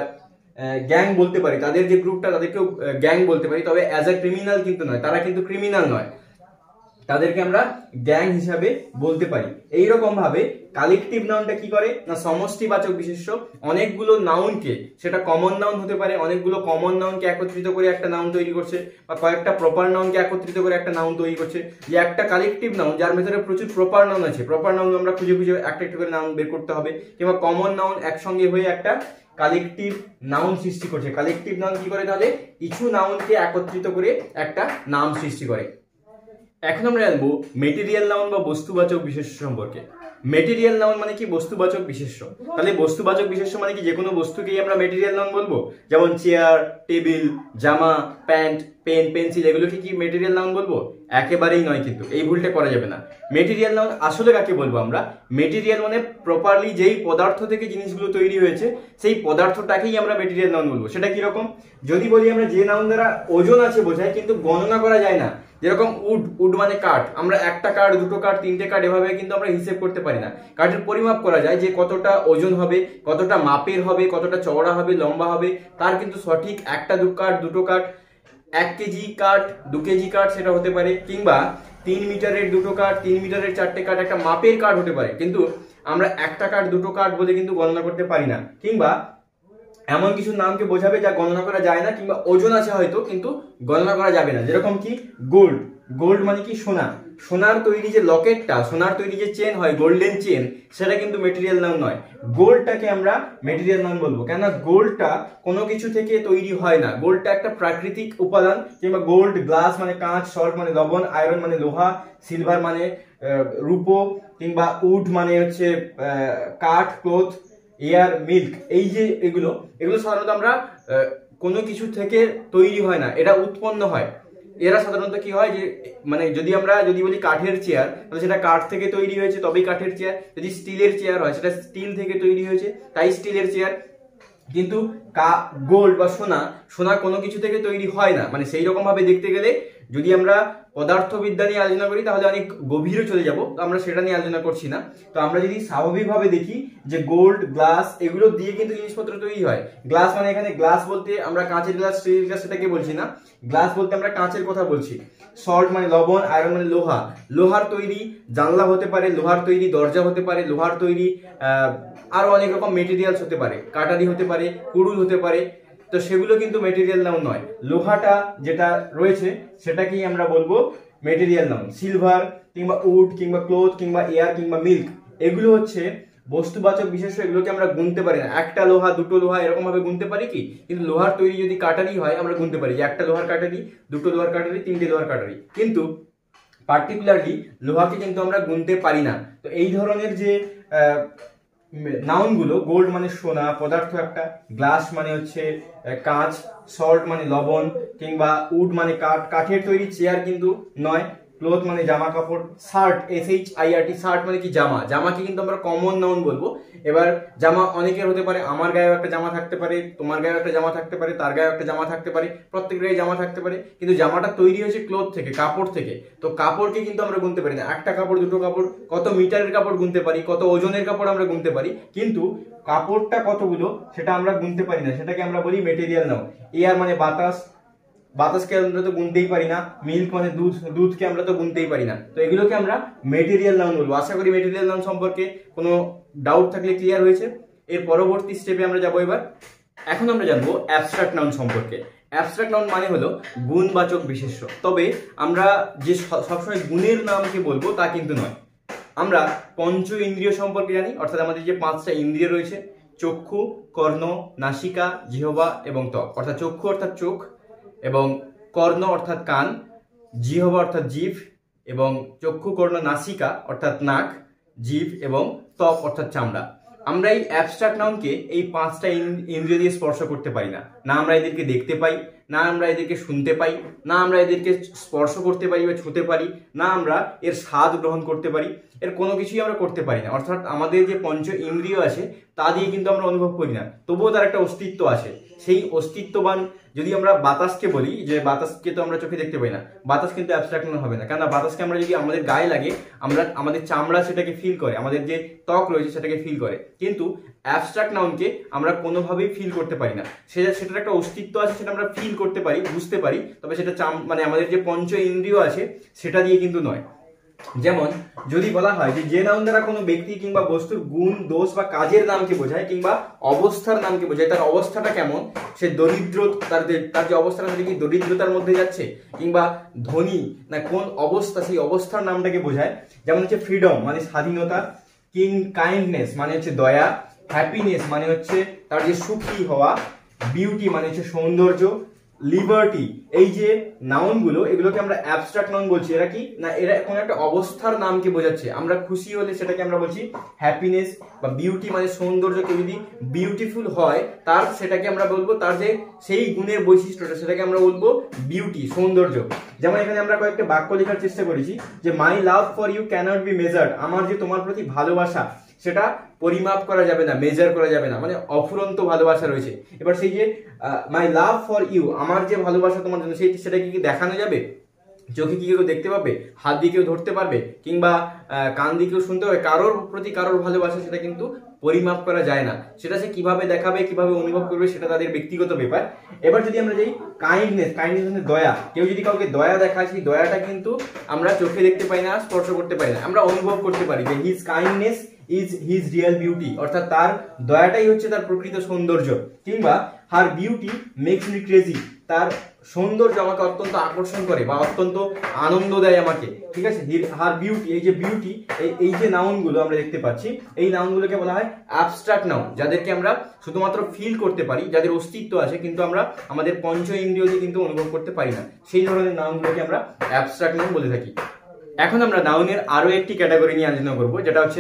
গ্যাং বলতে পারি। তাদের যে গ্রুপটা, তাদেরকেও গ্যাং বলতে পারি, তবে অ্যাজ এ ক্রিমিনাল কিন্তু নয়, তারা কিন্তু ক্রিমিনাল নয়, তাদেরকে আমরা গ্যাং হিসাবে বলতে পারি। এইরকম ভাবে কালেকটিভ নাউনটা কি করে না, সমষ্টিবাচক বিশেষ্য। অনেকগুলো নাউনকে, সেটা কমন নাউন হতে পারে, অনেকগুলো কমন নাউনকে একত্রিত করে একটা নাউন তৈরি করছে, বা কয়েকটা প্রপার নাউনকে একত্রিত করে একটা নাউন তৈরি করছে। যে একটা কালেকটিভ নাউন যার ভেতরে প্রচুর প্রপার নাউন আছে, প্রপার নাউন আমরা খুঁজে খুঁজে একটা একটা করে নাউন বের করতে হবে, কিংবা কমন নাউন একসঙ্গে হয়ে একটা কালেকটিভ নাউন সৃষ্টি করছে। কালেকটিভ নাউন কি করে? তাহলে কিছু নাউনকে একত্রিত করে একটা নাম সৃষ্টি করে। এখন আমরা জানবো মেটেরিয়াল নাউন বা বস্তুবাচক বিশেষ্য সম্পর্কে। মেটেরিয়াল নাউন মানে কি? বস্তুবাচক বিশেষ্য। তাহলে বস্তুবাচক বিশেষ্য মানে কি? যে কোনো বস্তুকেই আমরা মেটেরিয়াল নাউন বলবো, যেমন চেয়ার, টেবিল, জামা, প্যান্ট, পেন, পেন্সিল, এগুলোকে কি মেটেরিয়াল নাউন বলবো? একেবারেই নয়, কিন্তু এই ভুলটা করা যাবে না। মেটেরিয়াল নাউন আসলে কাকে বলবো আমরা? মেটেরিয়াল মানে প্রপারলি যেই পদার্থ থেকে জিনিসগুলো তৈরি হয়েছে সেই পদার্থটাকেই আমরা মেটেরিয়াল নাউন বলবো। সেটা কিরকম? যদি বলি আমরা যে নাউন দ্বারা ওজন আছে বোঝায় কিন্তু গণনা করা যায় না, যেরকম উড, উড মানে কাঠ, আমরা একটা কাঠ, দুটো কাঠ, তিনটে কাঠ এভাবে কিন্তু আমরা হিসেব করতে পারি না। কাঠের পরিমাপ করা যায় যে কতটা ওজন হবে, কতটা মাপের হবে, কতটা চওড়া হবে, লম্বা হবে, তার কিন্তু সঠিক একটা দু কাঠ, দুটো কাঠ, এক কেজি কাঠ, দু কেজি কাঠ সেটা হতে পারে, কিংবা তিন মিটারের দুটো কাঠ, তিন মিটারের চারটে কাঠ, একটা মাপের কাঠ হতে পারে, কিন্তু আমরা একটা কাঠ, দুটো কাঠ বলে কিন্তু গণনা করতে পারি না। কিংবা এমন কিছু নামকে বোঝাবে যা গণনা করা যায় না, কিংবা ওজন আছে হয়তো কিন্তু গণনা করা যাবে না। যেরকম কি গোল্ড, গোল্ড মানে কি সোনা, সোনার তৈরি যে লকেটটা, সোনার তৈরি যে চেন হয়, গোল্ডেন চেন, সেটা কিন্তু মেটেরিয়াল নাউন নয়। গোল্ডটাকে আমরা মেটেরিয়াল নাউন বলবো, কেননা গোল্ডটা কোনো কিছু থেকে তৈরি হয় না, গোল্ডটা একটা প্রাকৃতিক উপাদান। কিংবা গোল্ড, গ্লাস মানে কাঁচ, সল্ট মানে লবণ, আয়রন মানে লোহা, সিলভার মানে রূপো, কিংবা উড মানে হচ্ছে কাঠ, ক্লোথ, এয়ার, মিল্ক, এই যে এগুলো এগুলো সাধারণত আমরা কোনো কিছু থেকে তৈরি হয় না, এটা উৎপন্ন হয়। এরা সাধারণত কি হয় যে মানে যদি আমরা যদি বলি কাঠের চেয়ার, তাহলে সেটা কাঠ থেকে তৈরি হয়েছে তবেই কাঠের চেয়ার। যদি স্টিলের চেয়ার হয় সেটা স্টিল থেকে তৈরি হয়েছে তাই স্টিলের চেয়ার। কিন্তু গোল্ড বা সোনা, সোনা কোনো কিছু থেকে তৈরি হয় না, মানে সেই রকম ভাবে দেখতে গেলে যদি আমরা পদার্থবিদ্যা নিয়ে আলোচনা করি তাহলে অনেক গভীরে চলে যাব, তো আমরা সেটা নিয়ে আলোচনা করছি না। তো আমরা যদি স্বাভাবিকভাবে দেখি যে গোল্ড, গ্লাস এগুলো দিয়ে কিন্তু জিনিসপত্র তৈরি হয়। গ্লাস মানে এখানে গ্লাস বলতে আমরা কাঁচের গ্লাস, স্টিলের গ্লাস সেটাকে বলছি না, গ্লাস বলতে আমরা কাঁচের কথা বলছি। সল্ট মানে লবণ, আয়রন মানে লোহা, লোহার তৈরি জানলা হতে পারে, লোহার তৈরি দরজা হতে পারে, লোহার তৈরি আহ আরো অনেক রকম মেটেরিয়ালস হতে পারে, কাটারি হতে পারে, কুড়ুল হতে পারে, তো সেগুলো কিন্তু মেটেরিয়াল নাউন নয়। লোহাটা যেটা রয়েছে সেটাকেই আমরা বলবো মেটেরিয়াল নাউন। সিলভার কিংবা উড কিংবা ক্লোথ কিংবা এয়ার কিংবা মিল্ক এগুলো হচ্ছে বস্তুবাচক বিশেষ্য, এগুলোকে আমরা গুনতে পারি না। একটা লোহা, দুটো লোহা এরকম ভাবে গুনতে পারি কি, কিন্তু লোহার তৈরি যদি কাটারি হয় আমরা গুনতে পারি যে একটা লোহার কাটারি, দুটো লোহার কাটারি, তিনটে লোহার কাটারি, কিন্তু পার্টিকুলারলি লোহাকে কিন্তু আমরা গুনতে পারি না। তো এই ধরনের যে নাউনগুলো, গোল্ড মানে সোনা পদার্থ একটা, গ্লাস মানে হচ্ছে কাঁচ, সল্ট মানে লবণ, কিংবা উড মানে কাঠ, কাঠের তৈরি চেয়ার কিন্তু নয়, ক্লোথ মানে জামা কাপড়, shirt, S H I R T, shirt মানে কি জামা, জামাকে কিন্তু আমরা কমন নাউন বলবো। এবার জামা অনেকের হতে পারে, আমার গায়েও একটা জামা থাকতে পারে, তোমার গায়েও একটা জামা থাকতে পারে, তার গায়েও একটা জামা থাকতে পারে, প্রত্যেক গায়ে জামা থাকতে পারে, কিন্তু জামাটা তৈরি হয়েছে ক্লোথ থেকে, কাপড় থেকে। তো কাপড়কে কিন্তু আমরা গুনতে পারি না, একটা কাপড়, দুটো কাপড়, কত মিটারের কাপড় গুনতে পারি, কত ওজনের কাপড় আমরা গুনতে পারি, কিন্তু কাপড়টা কতগুলো সেটা আমরা গুনতে পারি না, সেটাকে আমরা বলি মেটেরিয়াল নাউন। এয়ার মানে বাতাস, বাতাসকে আমরা তো গুনতেই পারি না। মিল্ক মানে দুধ, দুধকে আমরা তো গুনতেই পারি না। তো এগুলোকে আমরা মেটেরিয়াল নাউন বলবো। আশা করি মেটেরিয়াল নাউন সম্পর্কে কোনো ডাউট থাকলে ক্লিয়ার হয়েছে। এর পরবর্তী স্টেপে আমরা যাবো এবার। এখন আমরা জানবো অ্যাবস্ট্রাক্ট নাউন সম্পর্কে। অ্যাবস্ট্রাক্ট নাউন মানে হলো গুণবাচক বিশেষ্য, তবে আমরা যে সবসময় গুণের নামকে বলবো তা কিন্তু নয়। আমরা পঞ্চ ইন্দ্রিয় সম্পর্কে জানি, অর্থাৎ আমাদের যে পাঁচটা ইন্দ্রিয় রয়েছে, চক্ষু, কর্ণ, নাসিকা, জিহ্বা এবং ত্বক। অর্থাৎ চক্ষু অর্থাৎ চোখ, এবং কর্ণ অর্থাৎ কান, জিহ্বা অর্থাৎ জিভ, এবং চক্ষু, কর্ণ, নাসিকা অর্থাৎ নাক, জিভ এবং ত্বক অর্থাৎ চামড়া। আমরা এই অ্যাবস্ট্রাক্ট নাউনকে এই পাঁচটা ইন্দ্রিয় দিয়ে স্পর্শ করতে পারি না। না আমরা এদেরকে দেখতে পাই, না আমরা এদেরকে শুনতে পাই, না আমরা এদেরকে স্পর্শ করতে পারি বা ছুঁতে পারি, না আমরা এর স্বাদ গ্রহণ করতে পারি, এর কোনো কিছুই আমরা করতে পারি না। অর্থাৎ আমাদের যে পঞ্চ ইন্দ্রিয় আছে তা দিয়ে কিন্তু আমরা অনুভব করি না, তবুও তার একটা অস্তিত্ব আছে। সেই অস্তিত্ববান যদি আমরা বাতাসকে বলি, যে বাতাসকে তো আমরা চোখে দেখতে পাই না, বাতাস কিন্তু অ্যাবস্ট্রাক্ট নাউন হবে না। কেননা বাতাসকে আমরা যদি আমাদের গায়ে লাগে, আমরা আমাদের চামড়া সেটাকে ফিল করে, আমাদের যে ত্বক রয়েছে সেটাকে ফিল করে, কিন্তু অ্যাবস্ট্রাক্ট নাউনকে আমরা কোনোভাবেই ফিল করতে পারি না। সেটা সেটার একটা অস্তিত্ব আছে, সেটা আমরা ফিল করতে পারি, বুঝতে পারি, তবে সেটা চাম মানে আমাদের যে পঞ্চ ইন্দ্রিয় আছে সেটা দিয়ে কিন্তু নয়। যেমন যদি বলা হয় যে যে নাউন দ্বারা কোনো ব্যক্তি কিংবা বস্তুর গুণ, দোষ বা কাজের নামকে বোঝায় কিংবা অবস্থার নামকে বোঝায়, তার অবস্থাটা কেমন, সে দরিদ্র, তার তার যে অবস্থাটা সেটা কি দরিদ্রতার মধ্যে যাচ্ছে, কিংবা ধনী না কোন অবস্থা, সেই অবস্থার নামটাকে বোঝায়। যেমন হচ্ছে ফ্রিডম মানে স্বাধীনতা, কিং কাইন্ডনেস মানে হচ্ছে দয়া, হ্যাপিনেস মানে হচ্ছে তার যে সুখী হওয়া, বিউটি মানে হচ্ছে সৌন্দর্য, লিবার্টি, এই যে নাউনগুলো এগুলোকে আমরা অ্যাবস্ট্রাক্ট নাউন বলছি। এরা কি না, এরা কোনো একটা অবস্থার নামকে বোঝাচ্ছে। আমরা খুশি হলে সেটাকে আমরা বলছি হ্যাপিনেস, বা বিউটি মানে সৌন্দর্য। কেউ যদি বিউটিফুল হয় তার সেটাকে আমরা বলবো, তার যে সেই গুণের বৈশিষ্ট্যটা সেটাকে আমরা বলবো বিউটি, সৌন্দর্য। যেমন এখানে আমরা কয়েকটা বাক্য লেখার চেষ্টা করেছি যে my love for you can't be measured, আমার যে তোমার প্রতি ভালোবাসা সেটা পরিমাপ করা যাবে না, মেজার করা যাবে না, মানে অফুরন্ত ভালোবাসা রয়েছে। এবার সেই যে মাই লাভ ফর ইউ, আমার যে ভালোবাসা তোমার জন্য, সেই সেটাকে কি দেখানো যাবে? চোখে কি কেউ দেখতে পাবে, হাত দিয়ে কেউ ধরতে পারবে, কিংবা কান দিয়ে কেউ শুনতে পারবে? কারোর প্রতি কারোর ভালোবাসা সেটা কিন্তু পরিমাপ করা যায় না। সেটা সে কিভাবে দেখাবে, কিভাবে অনুভব করবে, সেটা তাদের ব্যক্তিগত ব্যাপার। এবার যদি আমরা যাই কাইন্ডনেস, কাইন্ডনেস মানে দয়া। কেউ যদি কাউকে দয়া দেখায়, সেই দয়াটা কিন্তু আমরা চোখে দেখতে পাই না, স্পর্শ করতে পারি না, আমরা অনুভব করতে পারি যে his kindness is his real beauty, অর্থাৎ তার দয়াটাই হচ্ছে তার প্রকৃত সৌন্দর্য। কিংবা her beauty makes me crazy, তার সৌন্দর্য আমাকে অত্যন্ত আকর্ষণ করে বা অত্যন্ত আনন্দ দেয় আমাকে, ঠিক আছে। হার বিউটি, এই যে বিউটি, এই যে নাউনগুলো আমরা দেখতে পাচ্ছি, এই নাউনগুলোকে বলা হয় অ্যাবস্ট্রাক্ট নাউন, যাদেরকে আমরা শুধুমাত্র ফিল করতে পারি, যাদের অস্তিত্ব আছে কিন্তু আমরা আমাদের পঞ্চ ইন্দ্রিয় দিয়ে কিন্তু অনুভব করতে পারি না, সেই ধরনের নাউনগুলোকে আমরা অ্যাবস্ট্রাক্ট নাউন বলে থাকি। এখন আমরা নাউনের আরো একটি ক্যাটাগরি নিয়ে আলোচনা করবো, যেটা হচ্ছে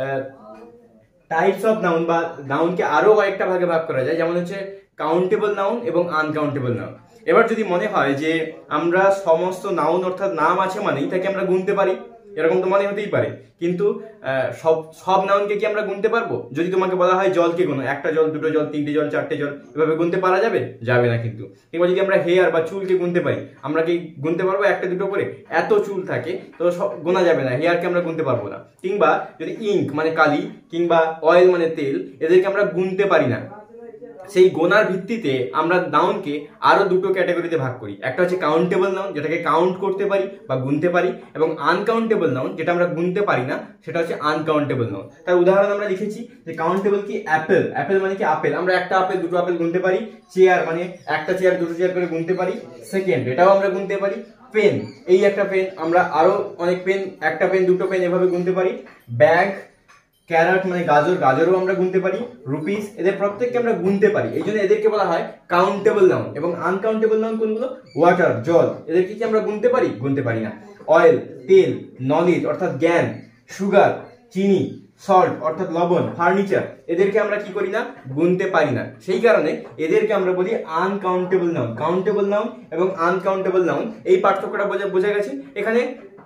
টাইপস অফ নাউন, বা নাউনকে আরো কয়েকটা ভাগে ভাগ করা যায়, যেমন হচ্ছে কাউন্টেবল নাউন এবং আনকাউন্টেবল নাউন। এবার যদি মনে হয় যে আমরা সমস্ত নাউন অর্থাৎ নাম আছে মানেই তাকে আমরা গুনতে পারি, এরকম তো মনে হতেই পারে, কিন্তু সব সব নাউনকে কি আমরা গুনতে পারবো? যদি তোমাকে বলা হয় জলকে গুনো, একটা জল, দুটো জল, তিনটে জল, চারটে জল, এভাবে গুনতে পারা যাবে? যাবে না কিন্তু। কিংবা যদি আমরা হেয়ার বা চুলকে গুনতে পারি, আমরা কি গুনতে পারবো একটা দুটো করে? এত চুল থাকে তো সব গোনা যাবে না, হেয়ারকে আমরা গুনতে পারবো না। কিংবা যদি ইঙ্ক মানে কালি, কিংবা অয়েল মানে তেল, এদেরকে আমরা গুনতে পারি না। সেই গোনার ভিত্তিতে আমরা নাউনকে আরো দুটো ক্যাটাগরিতে ভাগ করি। একটা হচ্ছে কাউন্টেবল নাউন, যেটাকে কাউন্ট করতে পারি বা গুনতে পারি, এবং আনকাউন্টেবল নাউন, যেটা আমরা গুনতে পারি না, সেটা হচ্ছে আনকাউন্টেবল নাউন। তার উদাহরণ আমরা লিখেছি যে কাউন্টেবল কি অ্যাপেল, অ্যাপেল মানে কি আপেল, আমরা একটা আপেল, দুটো আপেল গুনতে পারি। চেয়ার মানে একটা চেয়ার, দুটো চেয়ার করে গুনতে পারি। সেকেন্ড, এটাও আমরা গুনতে পারি। পেন, এই একটা পেন, আমরা আরো অনেক পেন, একটা পেন, দুটো পেন, এভাবে গুনতে পারি। ব্যাগ, ক্যারট মানে গাজর, গাজরও আমরা গুনতে পারি। রুপিস, এদের প্রত্যেককে আমরা গুনতে পারি, এই জন্য এদেরকে বলা হয় কাউন্টেবল নাউন। এবং আনকাউন্টেবল নাউন কোনগুলো? ওয়াটার, জল, এদেরকে কি আমরা গুনতে পারি? গুনতে পারি না। অয়েল, তেল, নলেজ অর্থাৎ জ্ঞান, সুগার, চিনি, সল্ট অর্থাৎ লবণ, ফার্নিচার, এদেরকে আমরা কি করি না? গুনতে পারি না। সেই কারণে এদেরকে আমরা বলি আনকাউন্টেবল নাউন। কাউন্টেবল নাউন এবং আনকাউন্টেবল নাউন, এই পার্থক্যটা বোঝা বোঝা গেছে। এখানে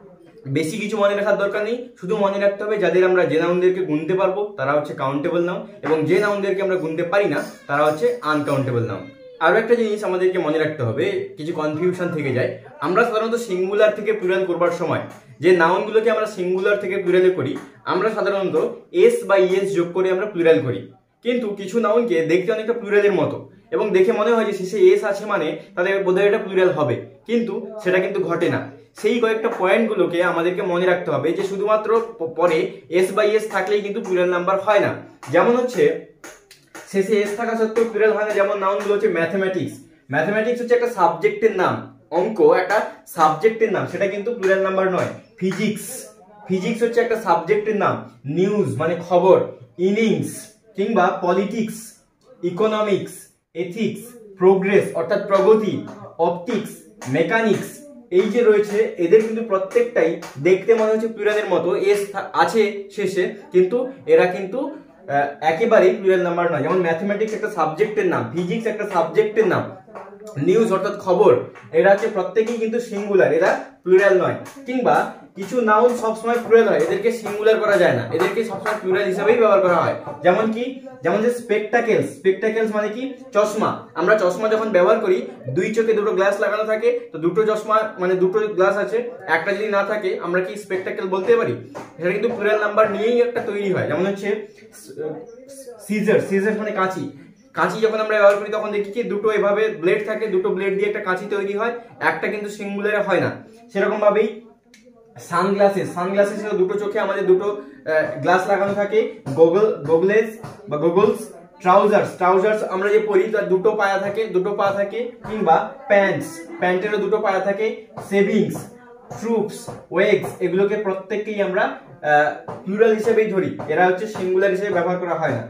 বেশি কিছু মনে রাখার দরকার নেই, শুধু মনে রাখতে হবে যাদের আমরা যে নাউনদেরকে গুনতে পারবো তারা হচ্ছে কাউন্টেবল নাউন, এবং যে নাউনদেরকে আমরা গুনতে পারি না তারা হচ্ছে আনকাউন্টেবল নাউন। আরো একটা জিনিস আমাদেরকে মনে রাখতে হবে, কিছু কনফিউশন থেকে যায়। আমরা সাধারণত সিঙ্গুলার থেকে প্লুরাল করবার সময় যে নাউনগুলোকে আমরা সিঙ্গুলার থেকে প্লুরালে করি, আমরা সাধারণত এস বা ইএস যোগ করে আমরা প্লুরাল করি। কিন্তু কিছু নাউনকে দেখতে অনেকটা প্লুরালের মতো, এবং দেখে মনে হয় যে শেষে এস আছে মানে তাদের বোধহয় এটা প্লুরাল হবে, কিন্তু সেটা কিন্তু ঘটে না। সেই কয়েকটা পয়েন্টগুলোকে আমাদেরকে মনে রাখতে হবে যে শুধুমাত্র পরে এস বাই এস থাকলেই কিন্তু প্লুরাল নাম্বার হয় না। যেমন হচ্ছে শেষে এস থাকা সত্ত্বেও প্লুরাল হয় না, যেমন নাউনগুলো হচ্ছে ম্যাথমেটিক্স। ম্যাথমেটিক্স হচ্ছে একটা সাবজেক্টের নাম, অঙ্ক একটা সাবজেক্টের নাম, সেটা কিন্তু প্লুরাল নাম্বার নয়। ফিজিক্স, ফিজিক্স হচ্ছে একটা সাবজেক্টের নাম। নিউজ মানে খবর। ইনিংস কিংবা পলিটিক্স, ইকোনমিক্স, এথিক্স, প্রোগ্রেস অর্থাৎ প্রগতি, অপটিক্স, মেকানিক্স, এই যে রয়েছে এদের কিন্তু প্রত্যেকটাই দেখতে মনে হচ্ছে প্লুরালের মতো, এস আছে শেষে, কিন্তু এরা কিন্তু একেবারেই প্লুরাল নাম্বার নয়। যেমন ম্যাথমেটিক্স একটা সাবজেক্টের নাম, ফিজিক্স একটা সাবজেক্টের নাম, নিউজ অর্থাৎ খবর, এরা হচ্ছে প্রত্যেকেই কিন্তু সিঙ্গুলার, এরা প্লুরাল নয়। কিংবা কিছু নাউন সবসময় প্লুরাল হয়, এদেরকে সিঙ্গুলার করা যায় না, এদেরকে সবসময় প্লুরাল হিসেবেই ব্যবহার করা হয়। যেমন কি, যেমন যে স্পেকটাকেলস, স্পেকটাকেলস মানে কি? চশমা। আমরা চশমা যখন ব্যবহার করি, দুই চোখে দুটো গ্লাস লাগানো থাকে, তো দুটো চশমা মানে দুটো গ্লাস আছে, একটা যদি না থাকে আমরা কি স্পেকটাকেল বলতে পারি? সেটা কিন্তু প্লুরাল নাম্বার নিয়েই একটা তৈরি হয়। যেমন হচ্ছে সিজার, সিজার মানে কাঁচি, কাঁচি যখন আমরা ব্যবহার করি তখন দেখি কি দুটো এভাবে ব্লেড থাকে, দুটো ব্লেড দিয়ে একটা কাঁচি তৈরি হয়, একটা কিন্তু সিঙ্গুলারে হয় না। সেরকম ভাবেই সানগ্লাসেস, সানগ্লাসেস দুটো চোখে আমাদের দুটো গ্লাস লাগানো থাকে। গগল, গগলেস বা গগলস, ট্রাউজার্স, ট্রাউজার্স আমরা যে পরি তার দুটো পায়া থাকে, দুটো পা থাকে। কিংবা প্যান্টস, প্যান্টেরও দুটো পায়া থাকে। সেভিংস, ট্রুপস, ওয়েগস, এগুলোকে প্রত্যেককেই আমরা প্লুরাল হিসেবেই ধরি, এরা হচ্ছে সিঙ্গুলার হিসেবে ব্যবহার করা হয় না।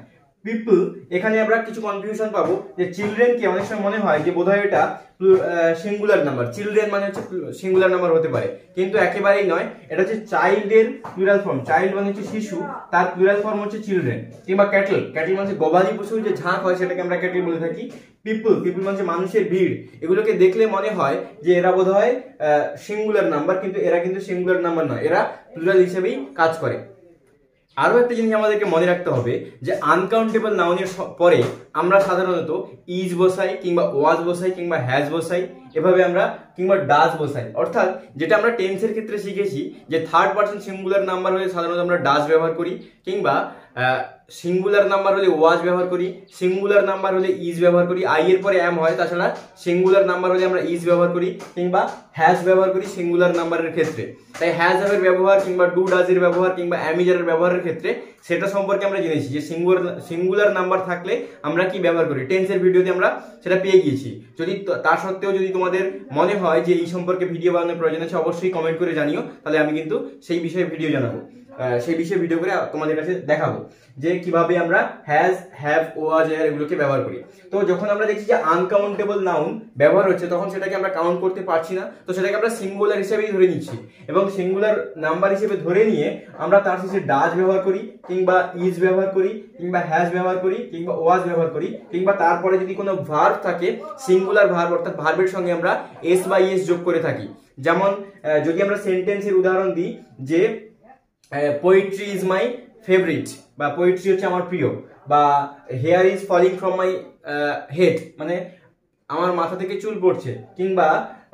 পিপল, এখানে আমরা কিছু কনফিউশন পাবো যে চিলড্রেনকে অনেক সময় মনে হয় যে বোধহয় এটা সিঙ্গুলার নাম্বার, চিলড্রেন মানে হচ্ছে সিঙ্গুলার নাম্বার হতে পারে, কিন্তু একেবারেই নয়। এটা হচ্ছে চাইল্ডের প্লুরাল ফর্ম, চাইল্ড মানে হচ্ছে শিশু, তার প্লুরাল ফর্ম হচ্ছে চিলড্রেন। কিংবা ক্যাটল, ক্যাটল মানে গবাদি পশুর যে ঝাঁক হয় সেটাকে আমরা ক্যাটল বলে থাকি। পিপল, পিপল মানে মানুষের ভিড়, এগুলোকে দেখলে মনে হয় যে এরা বোধহয় সিঙ্গুলার নাম্বার, কিন্তু এরা কিন্তু সিঙ্গুলার নাম্বার নয়, এরা প্লুরাল হিসেবেই কাজ করে। আরো একটা জিনিস আমাদেরকে মনে রাখতে হবে যে আনকাউন্টেবল নাউনের পরে আমরা সাধারণত ইজ বসাই, কিংবা ওয়াজ বসাই, কিংবা হ্যাজ বসাই, এভাবে আমরা কিংবা ডাজ বসাই। অর্থাৎ যেটা আমরা টেন্সের ক্ষেত্রে শিখেছি যে থার্ড পারসন সিঙ্গুলার নাম্বার হলে সাধারণত আমরা ডাজ ব্যবহার করি, কিংবা সিঙ্গুলার নাম্বার হলে ওয়াজ ব্যবহার করি, সিঙ্গুলার নাম্বার হলে ইজ ব্যবহার করি, আই এর পরে এম হয়, তাছাড়া সিঙ্গুলার নাম্বার হলে আমরা ইজ ব্যবহার করি, কিংবা হ্যাজ ব্যবহার করি সিঙ্গুলার নাম্বারের ক্ষেত্রে। তাই হ্যাজ হ্যাভের ব্যবহার, কিংবা ডু ডাজের ব্যবহার, কিংবা অ্যামিজারের ব্যবহারের ক্ষেত্রে সেটা সম্পর্কে আমরা জেনেছি যে সিঙ্গুলার সিঙ্গুলার নাম্বার থাকলে আমরা কি ব্যবহার করি। টেন্সের ভিডিওতে আমরা সেটা পেয়ে গিয়েছি। যদি তা সত্ত্বেও যদি তোমাদের মনে হয় যে এই সম্পর্কে ভিডিও বানানোর প্রয়োজন আছে, অবশ্যই কমেন্ট করে জানিও, তাহলে আমি কিন্তু সেই বিষয়ে ভিডিও জানাবো, সেই বিষয়ে ভিডিও করে তোমাদের কাছে দেখাবো যে কিভাবে আমরা হ্যাজ, হ্যাভ, ওয়াজ, এর এগুলোকে ব্যবহার করি। তো যখন আমরা দেখছি যে আনকাউন্টেবল নাউন ব্যবহার হচ্ছে, তখন সেটাকে আমরা কাউন্ট করতে পারছি না, তো সেটাকে আমরা সিঙ্গুলার হিসেবেই ধরে নিচ্ছি, এবং সিঙ্গুলার নাম্বার হিসেবে ধরে নিয়ে আমরা তার শেষে ডাজ ব্যবহার করি, কিংবা ইজ ব্যবহার করি, কিংবা হ্যাজ ব্যবহার করি, কিংবা ওয়াজ ব্যবহার করি, কিংবা তারপরে যদি কোনো ভার্ব থাকে সিঙ্গুলার ভার্ব, অর্থাৎ ভার্বের সঙ্গে আমরা এস বা এস যোগ করে থাকি। যেমন যদি আমরা সেন্টেন্সের উদাহরণ দিই যে পোয়েট্রি ইজ মাই ফেভারিট, বা পোয়েট্রি হচ্ছে আমার প্রিয়, বা hair is falling from my head, মানে আমার মাথা থেকে চুল পড়ছে, কিংবা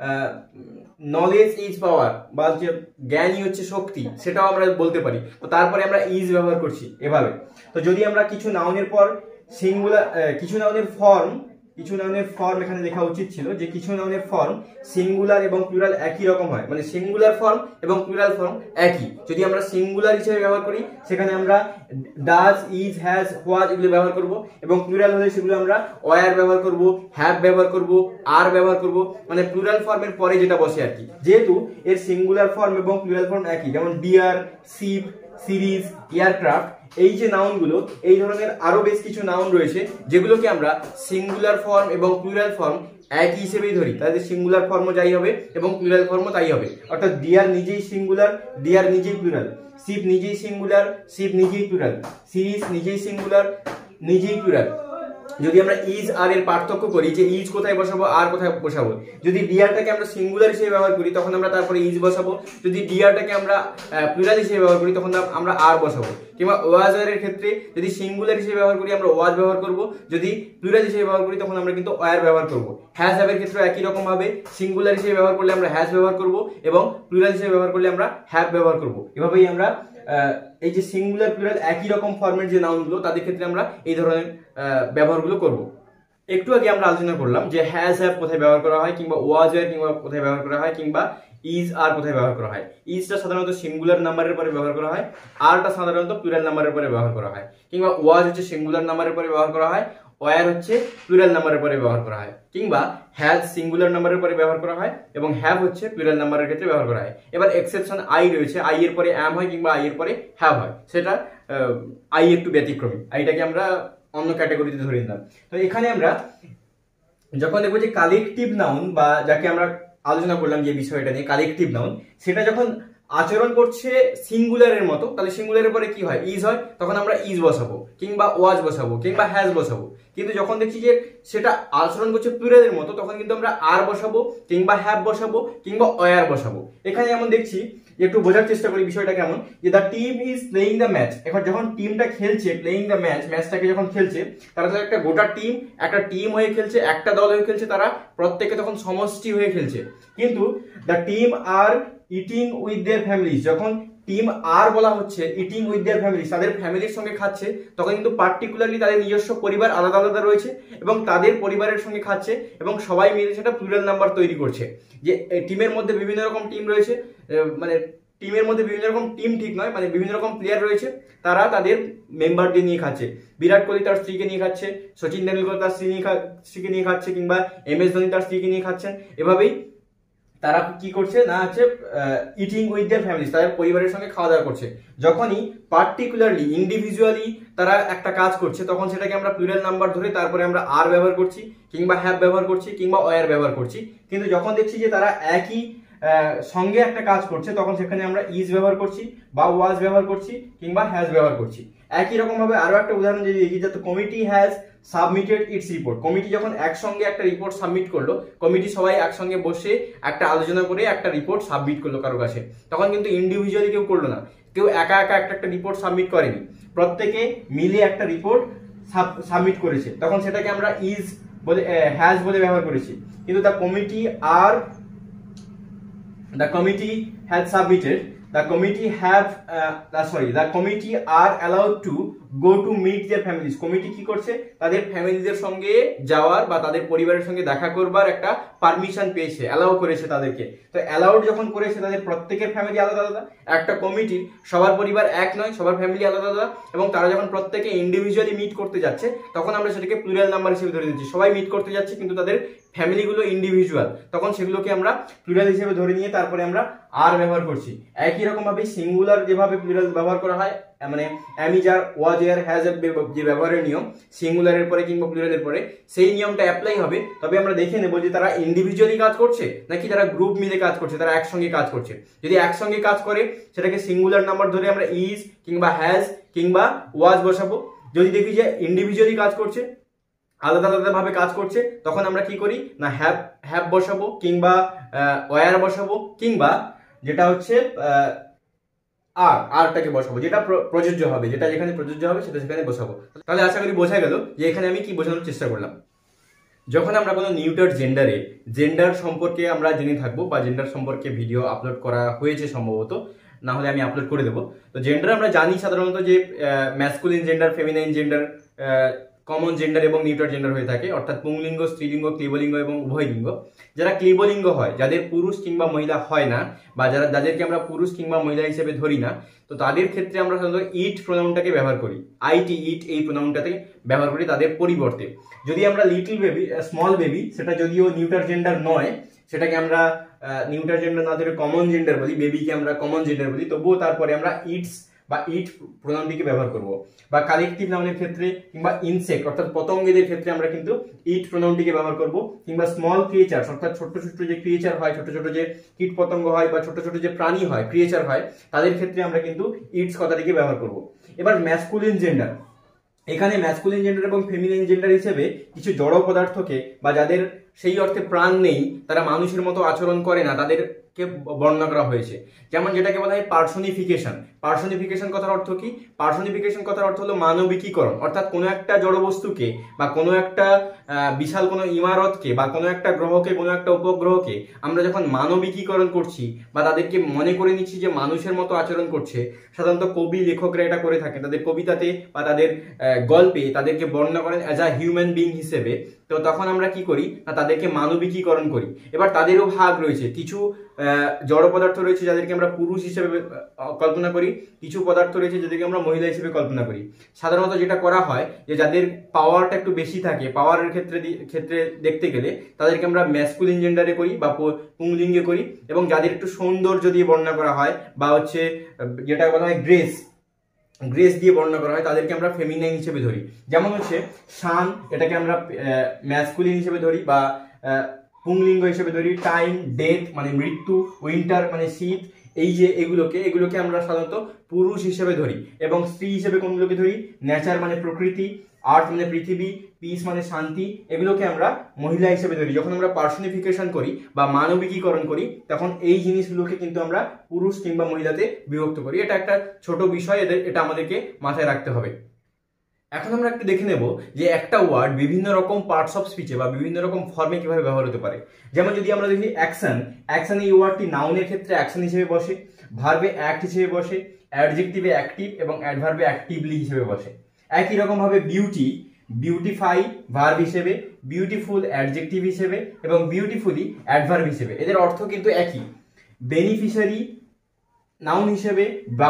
নলেজ ইজ পাওয়ার, বা হচ্ছে জ্ঞানই হচ্ছে শক্তি, সেটাও আমরা বলতে পারি। তো তারপরে আমরা ইজ ব্যবহার করছি এভাবে। তো যদি আমরা কিছু নাউনের পর সিঙ্গুলার, কিছু নাউনের ফর্ম কিছু নাউনের ফর্ম এখানে লেখা উচিত ছিল যে কিছু নাউনের ফর্ম সিঙ্গুলার এবং প্লুরাল একই রকম হয়, মানে সিঙ্গুলার ফর্ম এবং প্লুরাল ফর্ম একই। যদি আমরা সিঙ্গুলার হিসেবে ব্যবহার করি সেখানে আমরা ডাজ, ইজ, হ্যাজ, ওয়াজ এগুলো ব্যবহার করব, এবং প্লুরাল হলে সেগুলো আমরা ওয়ার ব্যবহার করব, হ্যাভ ব্যবহার করব, আর ব্যবহার করব, মানে প্লুরাল ফর্মের পরে যেটা বসে আর কি। যেহেতু এর সিঙ্গুলার ফর্ম এবং প্লুরাল ফর্ম একই, যেমন ডিয়ার, শিপ, সিরিজ, এয়ারক্রাফট, এই যে নাউনগুলো, এই ধরনের আরো বেশ কিছু নাউন রয়েছে যেগুলোকে আমরা সিঙ্গুলার ফর্ম এবং প্লুরাল ফর্ম একই হিসেবেই ধরি, তাদের সিঙ্গুলার ফর্মও যাই হবে এবং প্লুরাল ফর্মও তাই হবে। অর্থাৎ ডিয়ার নিজেই সিঙ্গুলার, ডিয়ার নিজেই প্লুরাল, শিপ নিজেই সিঙ্গুলার, শিপ নিজেই প্লুরাল, সিরিজ নিজেই সিঙ্গুলার, নিজেই প্লুরাল। যদি আমরা ইজ আর এর পার্থক্য করি যে ইজ কোথায় বসাবো আর কোথায় বসাবো, যদি ডিয়ারটাকে আমরা সিঙ্গুলার হিসেবে ব্যবহার করি তখন আমরা তারপরে ইজ বসাবো, যদি ডিয়ারটাকে আমরা প্লুরাল হিসেবে ব্যবহার করি তখন আমরা আর বসাবো, কিংবা ওয়াজ এর ক্ষেত্রে যদি সিঙ্গুলার হিসেবে ব্যবহার করি আমরা ওয়াজ ব্যবহার করব, যদি প্লুরাল হিসেবে ব্যবহার করি তখন আমরা কিন্তু ওয়ার ব্যবহার করব। হ্যাজ হ্যাভের ক্ষেত্রে একই রকম ভাবে সিঙ্গুলার হিসেবে ব্যবহার করলে আমরা হ্যাজ ব্যবহার করব, এবং প্লুরাল হিসেবে ব্যবহার করলে আমরা হ্যাভ ব্যবহার করব। এভাবেই আমরা এই যে সিঙ্গুলার প্লুরাল একই রকম ফরম্যাট যে নাউনগুলো তাদের ক্ষেত্রে আমরা এই ধরনের ব্যবহারগুলো করব। একটু আগে আমরা আলোচনা করলাম যে হ্যাজ, হ্যাভ কোথায় ব্যবহার করা হয়, কিংবা ওয়াজ, এর কিংবা কোথায় ব্যবহার করা হয়, কিংবা ইজ আর কোথায় ব্যবহার করা হয়। ইজটা সাধারণত সিঙ্গুলার নাম্বারের পরে ব্যবহার করা হয়, আরটা সাধারণত প্লুরাল নাম্বারের পরে ব্যবহার করা হয়, কিংবা ওয়াজ হচ্ছে সিঙ্গুলার নাম্বারের পরে ব্যবহার করা হয়, ওয়ার হচ্ছে প্লুরাল নাম্বারের পরে ব্যবহার করা হয়, কিংবা হ্যাজ সিঙ্গুলার নাম্বারের পরে ব্যবহার করা হয় এবং হ্যাভ হচ্ছে প্লুরাল নাম্বারের ক্ষেত্রে ব্যবহার করা হয়। এবার এক্সেপশন আই রয়েছে, আই এর পরে অ্যাম হয় কিংবা আই এর পরে হ্যাভ হয়, সেটা আই একটু ব্যতিক্রমী, আইটাকে আমরা অন্য ক্যাটাগরিতে ধরে নিলাম। তো এখানে আমরা যখন দেখবো যে কালেকটিভ নাউন, বা যাকে আমরা আলোচনা করলাম যে বিষয়টা নিয়ে কালেকটিভ নাউন, সেটা যখন আচরণ করছে সিঙ্গুলারের মতো, তাহলে সিঙ্গুলারের পরে কি হয়, ইজ হয়, তখন আমরা ইজ বসাবো, কিংবা ওয়াজ বসাবো, কিংবা হ্যাজ বসাবো। কিন্তু যখন দেখছি যে সেটা আচরণ করছে প্লুরালের মতো, তখন কিন্তু আমরা আর বসাবো, কিংবা হ্যাভ বসাবো, কিংবা ওয়ার বসাবো। এখানে যেমন দেখছি, একটু বোঝার চেষ্টা করি বিষয়টা কেমন, যে the team is playing the match. এখন যখন টিমটা খেলছে, প্লেইং দ্য ম্যাচ, ম্যাচটাকে যখন খেলছে, তারা তো একটা গোটা টিম, একটা টিম হয়ে খেলছে, একটা দল হয়ে খেলছে, তারা প্রত্যেকে তখন সমষ্টি হয়ে খেলছে। কিন্তু the team are eating with their families, যখন টিম আর বলা হচ্ছে ইটিং উইথ দেয়ার ফ্যামিলিজ, তাদের ফ্যামিলির সঙ্গে খাচ্ছে, তখন কিন্তু পার্টিকুলারলি তাদের নিজস্ব পরিবার আলাদা আলাদা রয়েছে এবং তাদের পরিবারের সঙ্গে খাচ্ছে এবং সবাই মিলে সেটা প্লুরাল নাম্বার তৈরি করছে। যে টিমের মধ্যে বিভিন্ন রকম টিম রয়েছে, মানে টিমের মধ্যে বিভিন্ন রকম টিম ঠিক নয়, মানে বিভিন্ন রকম প্লেয়ার রয়েছে, তারা তাদের মেম্বারদের নিয়ে খাচ্ছে। বিরাট কোহলি তার স্ত্রীকে নিয়ে খাচ্ছে, সচিন তেন্ডুলকর তার স্ত্রী নিয়ে স্ত্রীকে নিয়ে খাচ্ছে, কিংবা এম এস ধোনি তার স্ত্রীকে নিয়ে খাচ্ছেন। এভাবেই তারা কি করছে না হচ্ছে ইটিং উইথ দেয়ার ফ্যামিলি, তাদের পরিবারের সঙ্গে খাওয়া দাওয়া করছে। যখনই পার্টিকুলারলি ইন্ডিভিজুয়ালি তারা একটা কাজ করছে তখন সেটাকে আমরা প্লুরাল নাম্বার ধরে তারপরে আমরা আর ব্যবহার করছি কিংবা হ্যাভ ব্যবহার করছি কিংবা ওয়ার ব্যবহার করছি। কিন্তু যখন দেখছি যে তারা একই সঙ্গে একটা কাজ করছে তখন সেখানে আমরা ইজ ব্যবহার করছি বা ওয়াজ ব্যবহার করছি কিংবা হ্যাজ ব্যবহার করছি। একই রকম ভাবে আরো একটা উদাহরণ যদি দেখি, যাতে committee has submitted its report, committee যখন একসঙ্গে একটা রিপোর্ট সাবমিট করলো, কমিটি সবাই একসঙ্গে বসে একটা আলোচনা করে একটা রিপোর্ট সাবমিট করলো কারো কাছে, তখন কিন্তু ইন্ডিভিজুয়ালি কেউ করলো না, কেউ একা একা একটা একটা রিপোর্ট সাবমিট করেনি, প্রত্যেকে মিলে একটা রিপোর্ট সাবমিট করেছে, তখন সেটাকে আমরা ইজ বলে হ্যাজ বলে ব্যবহার করেছি। কিন্তু the committee are the committee has submitted the committee have uh, sorry the committee are allowed to go to meet their families, committee কি করছে তাদের ফ্যামিলিদের সঙ্গে যাওয়ার বা তাদের পরিবারের সঙ্গে দেখা করবার একটা পারমিশন পেয়েছে, অ্যালাউ করেছে তাদেরকে। তো অ্যালাউড যখন করেছে তাদের প্রত্যেকের ফ্যামিলি আলাদা আলাদা, একটা কমিটির সবার পরিবার এক নয়, সবার ফ্যামিলি আলাদা আলাদা, এবং তারা যখন প্রত্যেকে ইন্ডিভিজুয়ালি মিট করতে যাচ্ছে তখন আমরা সেটাকে প্লুরাল নাম্বার হিসেবে ধরে নিচ্ছি। সবাই মিট করতে যাচ্ছে কিন্তু তাদের ফ্যামিলিগুলো ইন্ডিভিজুয়াল, তখন সেগুলোকে আমরা প্লুরাল হিসেবে ধরে নিয়ে তারপরে আমরা আর ব্যবহার করছি। একই রকম ভাবে সিঙ্গুলার যেভাবে প্লুরাল ব্যবহার করা হয়, মানে অ্যামিজার ওয়াজ এর হ্যাজ এর যে ব্যবহারের নিয়ম সিঙ্গুলারের পরে কিংবা প্লুরালের পরে, সেই নিয়মটা অ্যাপ্লাই হবে। তবে আমরা দেখে নেব যে তারা ইন্ডিভিজুয়ালি কাজ করছে নাকি তারা গ্রুপ মিলে কাজ করছে, তারা একসঙ্গে কাজ করছে। যদি একসঙ্গে কাজ করে সেটাকে সিঙ্গুলার নাম্বার ধরে আমরা ইজ কিংবা হ্যাজ কিংবা ওয়াজ বসাবো। যদি দেখি যে ইন্ডিভিজুয়ালি কাজ করছে, আলাদা আলাদা ভাবে কাজ করছে, তখন আমরা কি করি না হ্যাভ হ্যাভ বসাবো কিংবা ওয়ার বসাবো কিংবা যেটা হচ্ছে আর আরটাকে বসাবো, যেটা প্রযোজ্য হবে, যেটা যেখানে প্রযোজ্য হবে সেটা সেখানে বসাবো। তাহলে আশা করি বোঝা গেল যে এখানে আমি কি বোঝানোর চেষ্টা করলাম। যখন আমরা কোনো নিউটার জেন্ডারে জেন্ডার সম্পর্কে আমরা জেনে থাকবো বা জেন্ডার সম্পর্কে ভিডিও আপলোড করা হয়েছে সম্ভবত, না হলে আমি আপলোড করে দেবো। তো জেন্ডার আমরা জানি সাধারণত যে masculine gender, feminine gender, common gender এবং নিউটার জেন্ডার হয়ে থাকে, অর্থাৎ পুংলিঙ্গ, স্ত্রীলিঙ্গ, ক্লীবলিঙ্গ এবং উভয়লিঙ্গ। যারা ক্লীবলিঙ্গ হয়, যাদের পুরুষ কিংবা মহিলা হয় না বা যারা যাদেরকে আমরা পুরুষ কিংবা মহিলা হিসেবে ধরি না, তো তাদের ক্ষেত্রে আমরা সাধারণত ইট প্রোনাউনটাকে ব্যবহার করি, আইটি ইট এই প্রোনাউনটাকে ব্যবহার করি তাদের পরিবর্তে। যদি আমরা লিটল বেবি, স্মল বেবি, সেটা যদিও নিউটার জেন্ডার নয়, সেটাকে আমরা নিউটার জেন্ডার না ধরে কমন জেন্ডার বলি, বেবিকে আমরা কমন জেন্ডার বলি, তবুও তারপরে আমরা ইটস বা ইট প্রোনাউনটিকে ব্যবহার করব। বা কালেকটিভ নাউনের ক্ষেত্রে কিংবা ইনসেক্ট অর্থাৎ পতঙ্গেদের ক্ষেত্রে আমরা কিন্তু ইট প্রোনাউনটিকে ব্যবহার করব। কিংবা স্মল ক্রিয়েচার অর্থাৎ ছোট ছোট যে ক্রিয়েচার হয়, ছোট ছোট যে কীট পতঙ্গ হয় বা ছোট ছোট যে প্রাণী হয়, ক্রিয়েচার হয়, তাদের ক্ষেত্রে আমরা কিন্তু ইটস কথাটিকে ব্যবহার করব। এবার ম্যাসকুলিন জেন্ডার, এখানে ম্যাসকুলিন জেন্ডার এবং ফেমিনিন জেন্ডার হিসেবে কিছু জড় পদার্থকে বা যাদের সেই অর্থে প্রাণ নেই, তারা মানুষের মতো আচরণ করে না, তাদেরকে বর্ণনা করা হয়েছে। যেমন যেটাকে বলা হয় পার্সোনিফিকেশন। পার্সোনিফিকেশন কথার অর্থ কি? পার্সোনিফিকেশন কথার অর্থ হলো মানবিকীকরণ, অর্থাৎ কোনো একটা জড়বস্তুকে বা কোনো একটা বিশাল কোনো ইমারতকে বা কোনো একটা গ্রহকে, কোনো একটা উপগ্রহকে আমরা যখন মানবিকীকরণ করছি বা তাদেরকে মনে করে নিচ্ছি যে মানুষের মতো আচরণ করছে, সাধারণত কবি লেখকরা এটা করে থাকেন, তাদের কবিতাতে বা তাদের গল্পে তাদেরকে বর্ণনা করেন অ্যাজ আ হিউম্যান বিং হিসেবে। তো তখন আমরা কি করি না তাদেরকে মানবিকীকরণ করি। এবার তাদেরও ভাগ রয়েছে, কিছু জড় পদার্থ রয়েছে যাদেরকে আমরা পুরুষ হিসেবে কল্পনা করি, কিছু পদার্থ রয়েছে যাদেরকে আমরা মহিলা হিসেবে কল্পনা করি। সাধারণত যেটা করা হয় যে যাদের পাওয়ারটা একটু বেশি থাকে, পাওয়ারের ক্ষেত্রে ক্ষেত্রে দেখতে গেলে তাদেরকে আমরা ম্যাসকুলিন জেন্ডারে করি বা পুংলিঙ্গে করি, এবং যাদের একটু সৌন্দর্য দিয়ে বর্ণনা করা হয় বা হচ্ছে যেটা বলা হয় গ্রেস, গ্রেস দিয়ে বর্ণনা করা হয়, তাদেরকে আমরা ফেমিনাইন হিসেবে ধরি। যেমন হচ্ছে সান, এটাকে আমরা ম্যাসকুলিন হিসেবে ধরি বা পুংলিঙ্গ হিসেবে ধরি। টাইম, ডেথ মানে মৃত্যু, উইন্টার মানে শীত, এই যে এগুলোকে এগুলোকে আমরা সাধারণত পুরুষ হিসেবে ধরি। এবং স্ত্রী হিসেবে কোনগুলোকে ধরি? নেচার মানে প্রকৃতি, আর্থ মানে পৃথিবী, পিস মানে শান্তি, এগুলোকে আমরা মহিলা হিসেবে ধরি। যখন আমরা পার্সোনিফিকেশন করি বা মানবিকীকরণ করি তখন এই জিনিসগুলোকে কিন্তু আমরা পুরুষ কিংবা মহিলাতে বিভক্ত করি। এটা একটা ছোট বিষয়, এদের এটা আমাদেরকে মাথায় রাখতে হবে। এখন আমরা একটু দেখে নেব যে একটা ওয়ার্ড বিভিন্ন রকম পার্টস অফ স্পিচে বা বিভিন্ন রকম ফর্মে কিভাবে ব্যবহার হতে পারে। যেমন যদি আমরা দেখি অ্যাকশন, অ্যাকশন এই ওয়ার্ডটি নাউনের ক্ষেত্রে অ্যাকশন হিসেবে বসে, ভার্বে অ্যাক্ট হিসেবে বসে, অ্যাডজেক্টিভে অ্যাক্টিভ এবং অ্যাডভার্বে অ্যাক্টিভলি হিসেবে বসে। একই রকম ভাবে বিউটি, বিউটিফাই ভার্ব হিসেবে, বিউটিফুল অ্যাডজেক্টিভ হিসেবে এবং বিউটিফুলি অ্যাডভার্ব হিসেবে। এদের অর্থ কিন্তু একই। বেনিফিশিয়ারি নাউন হিসেবে,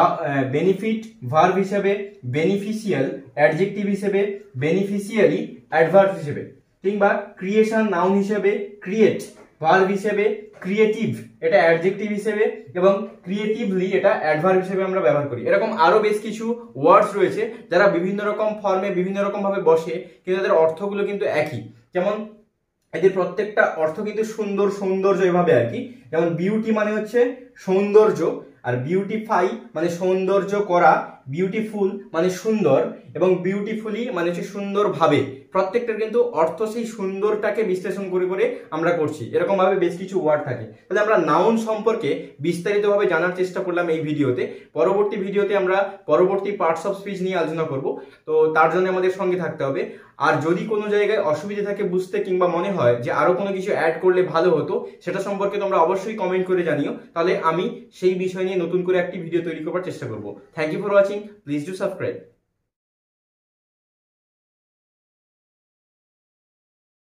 বেনিফিট ভার্ব হিসেবে, বেনিফিশিয়াল অ্যাডজেক্টিভ হিসেবে, বেনিফিশিয়ালি অ্যাডভার্ব হিসেবে। কিংবা ক্রিয়েশন নাউন হিসেবে, ক্রিয়েট ভার্ব হিসেবে, ক্রিয়েটিভ এটা অ্যাডজেক্টিভ হিসেবে, এবং ক্রিয়েটিভলি এটা অ্যাডভার্ব হিসেবে আমরা ব্যবহার করি। এরকম আরো বেশ কিছু ওয়ার্ডস রয়েছে যারা বিভিন্ন রকম ফর্মে বিভিন্ন রকম ভাবে বসে, কিন্তু তাদের অর্থগুলো কিন্তু একই। যেমন এদের প্রত্যেকটা অর্থ কিন্তু সুন্দর, সৌন্দর্য এভাবে আর কি। যেমন বিউটি মানে হচ্ছে সৌন্দর্য, আর বিউটিফাই মানে সৌন্দর্য করা, বিউটিফুল মানে সুন্দর, এবং বিউটিফুলি মানে হচ্ছে সুন্দর ভাবে। প্রত্যেকটার কিন্তু অর্থ সেই সুন্দরটাকে বিশ্লেষণ করে করে আমরা করছি। এরকম ভাবে বেশ কিছু ওয়ার্ড থাকে। তাহলে আমরা নাউন সম্পর্কে বিস্তারিতভাবে জানার চেষ্টা করলাম এই ভিডিওতে। পরবর্তী ভিডিওতে আমরা পরবর্তী পার্টস অফ স্পিচ নিয়ে আলোচনা করব। তো তার জন্য আমাদের সঙ্গে থাকতে হবে। আর যদি কোনো জায়গায় অসুবিধা থাকে বুঝতে, কিংবা মনে হয় যে আরো কোনো কিছু অ্যাড করলে ভালো হতো, সেটা সম্পর্কে তোমরা অবশ্যই কমেন্ট করে জানিও। তাহলে আমি সেই বিষয় নিয়ে নতুন করে একটি ভিডিও তৈরি করার চেষ্টা করব। Thank you for watching. Please do subscribe.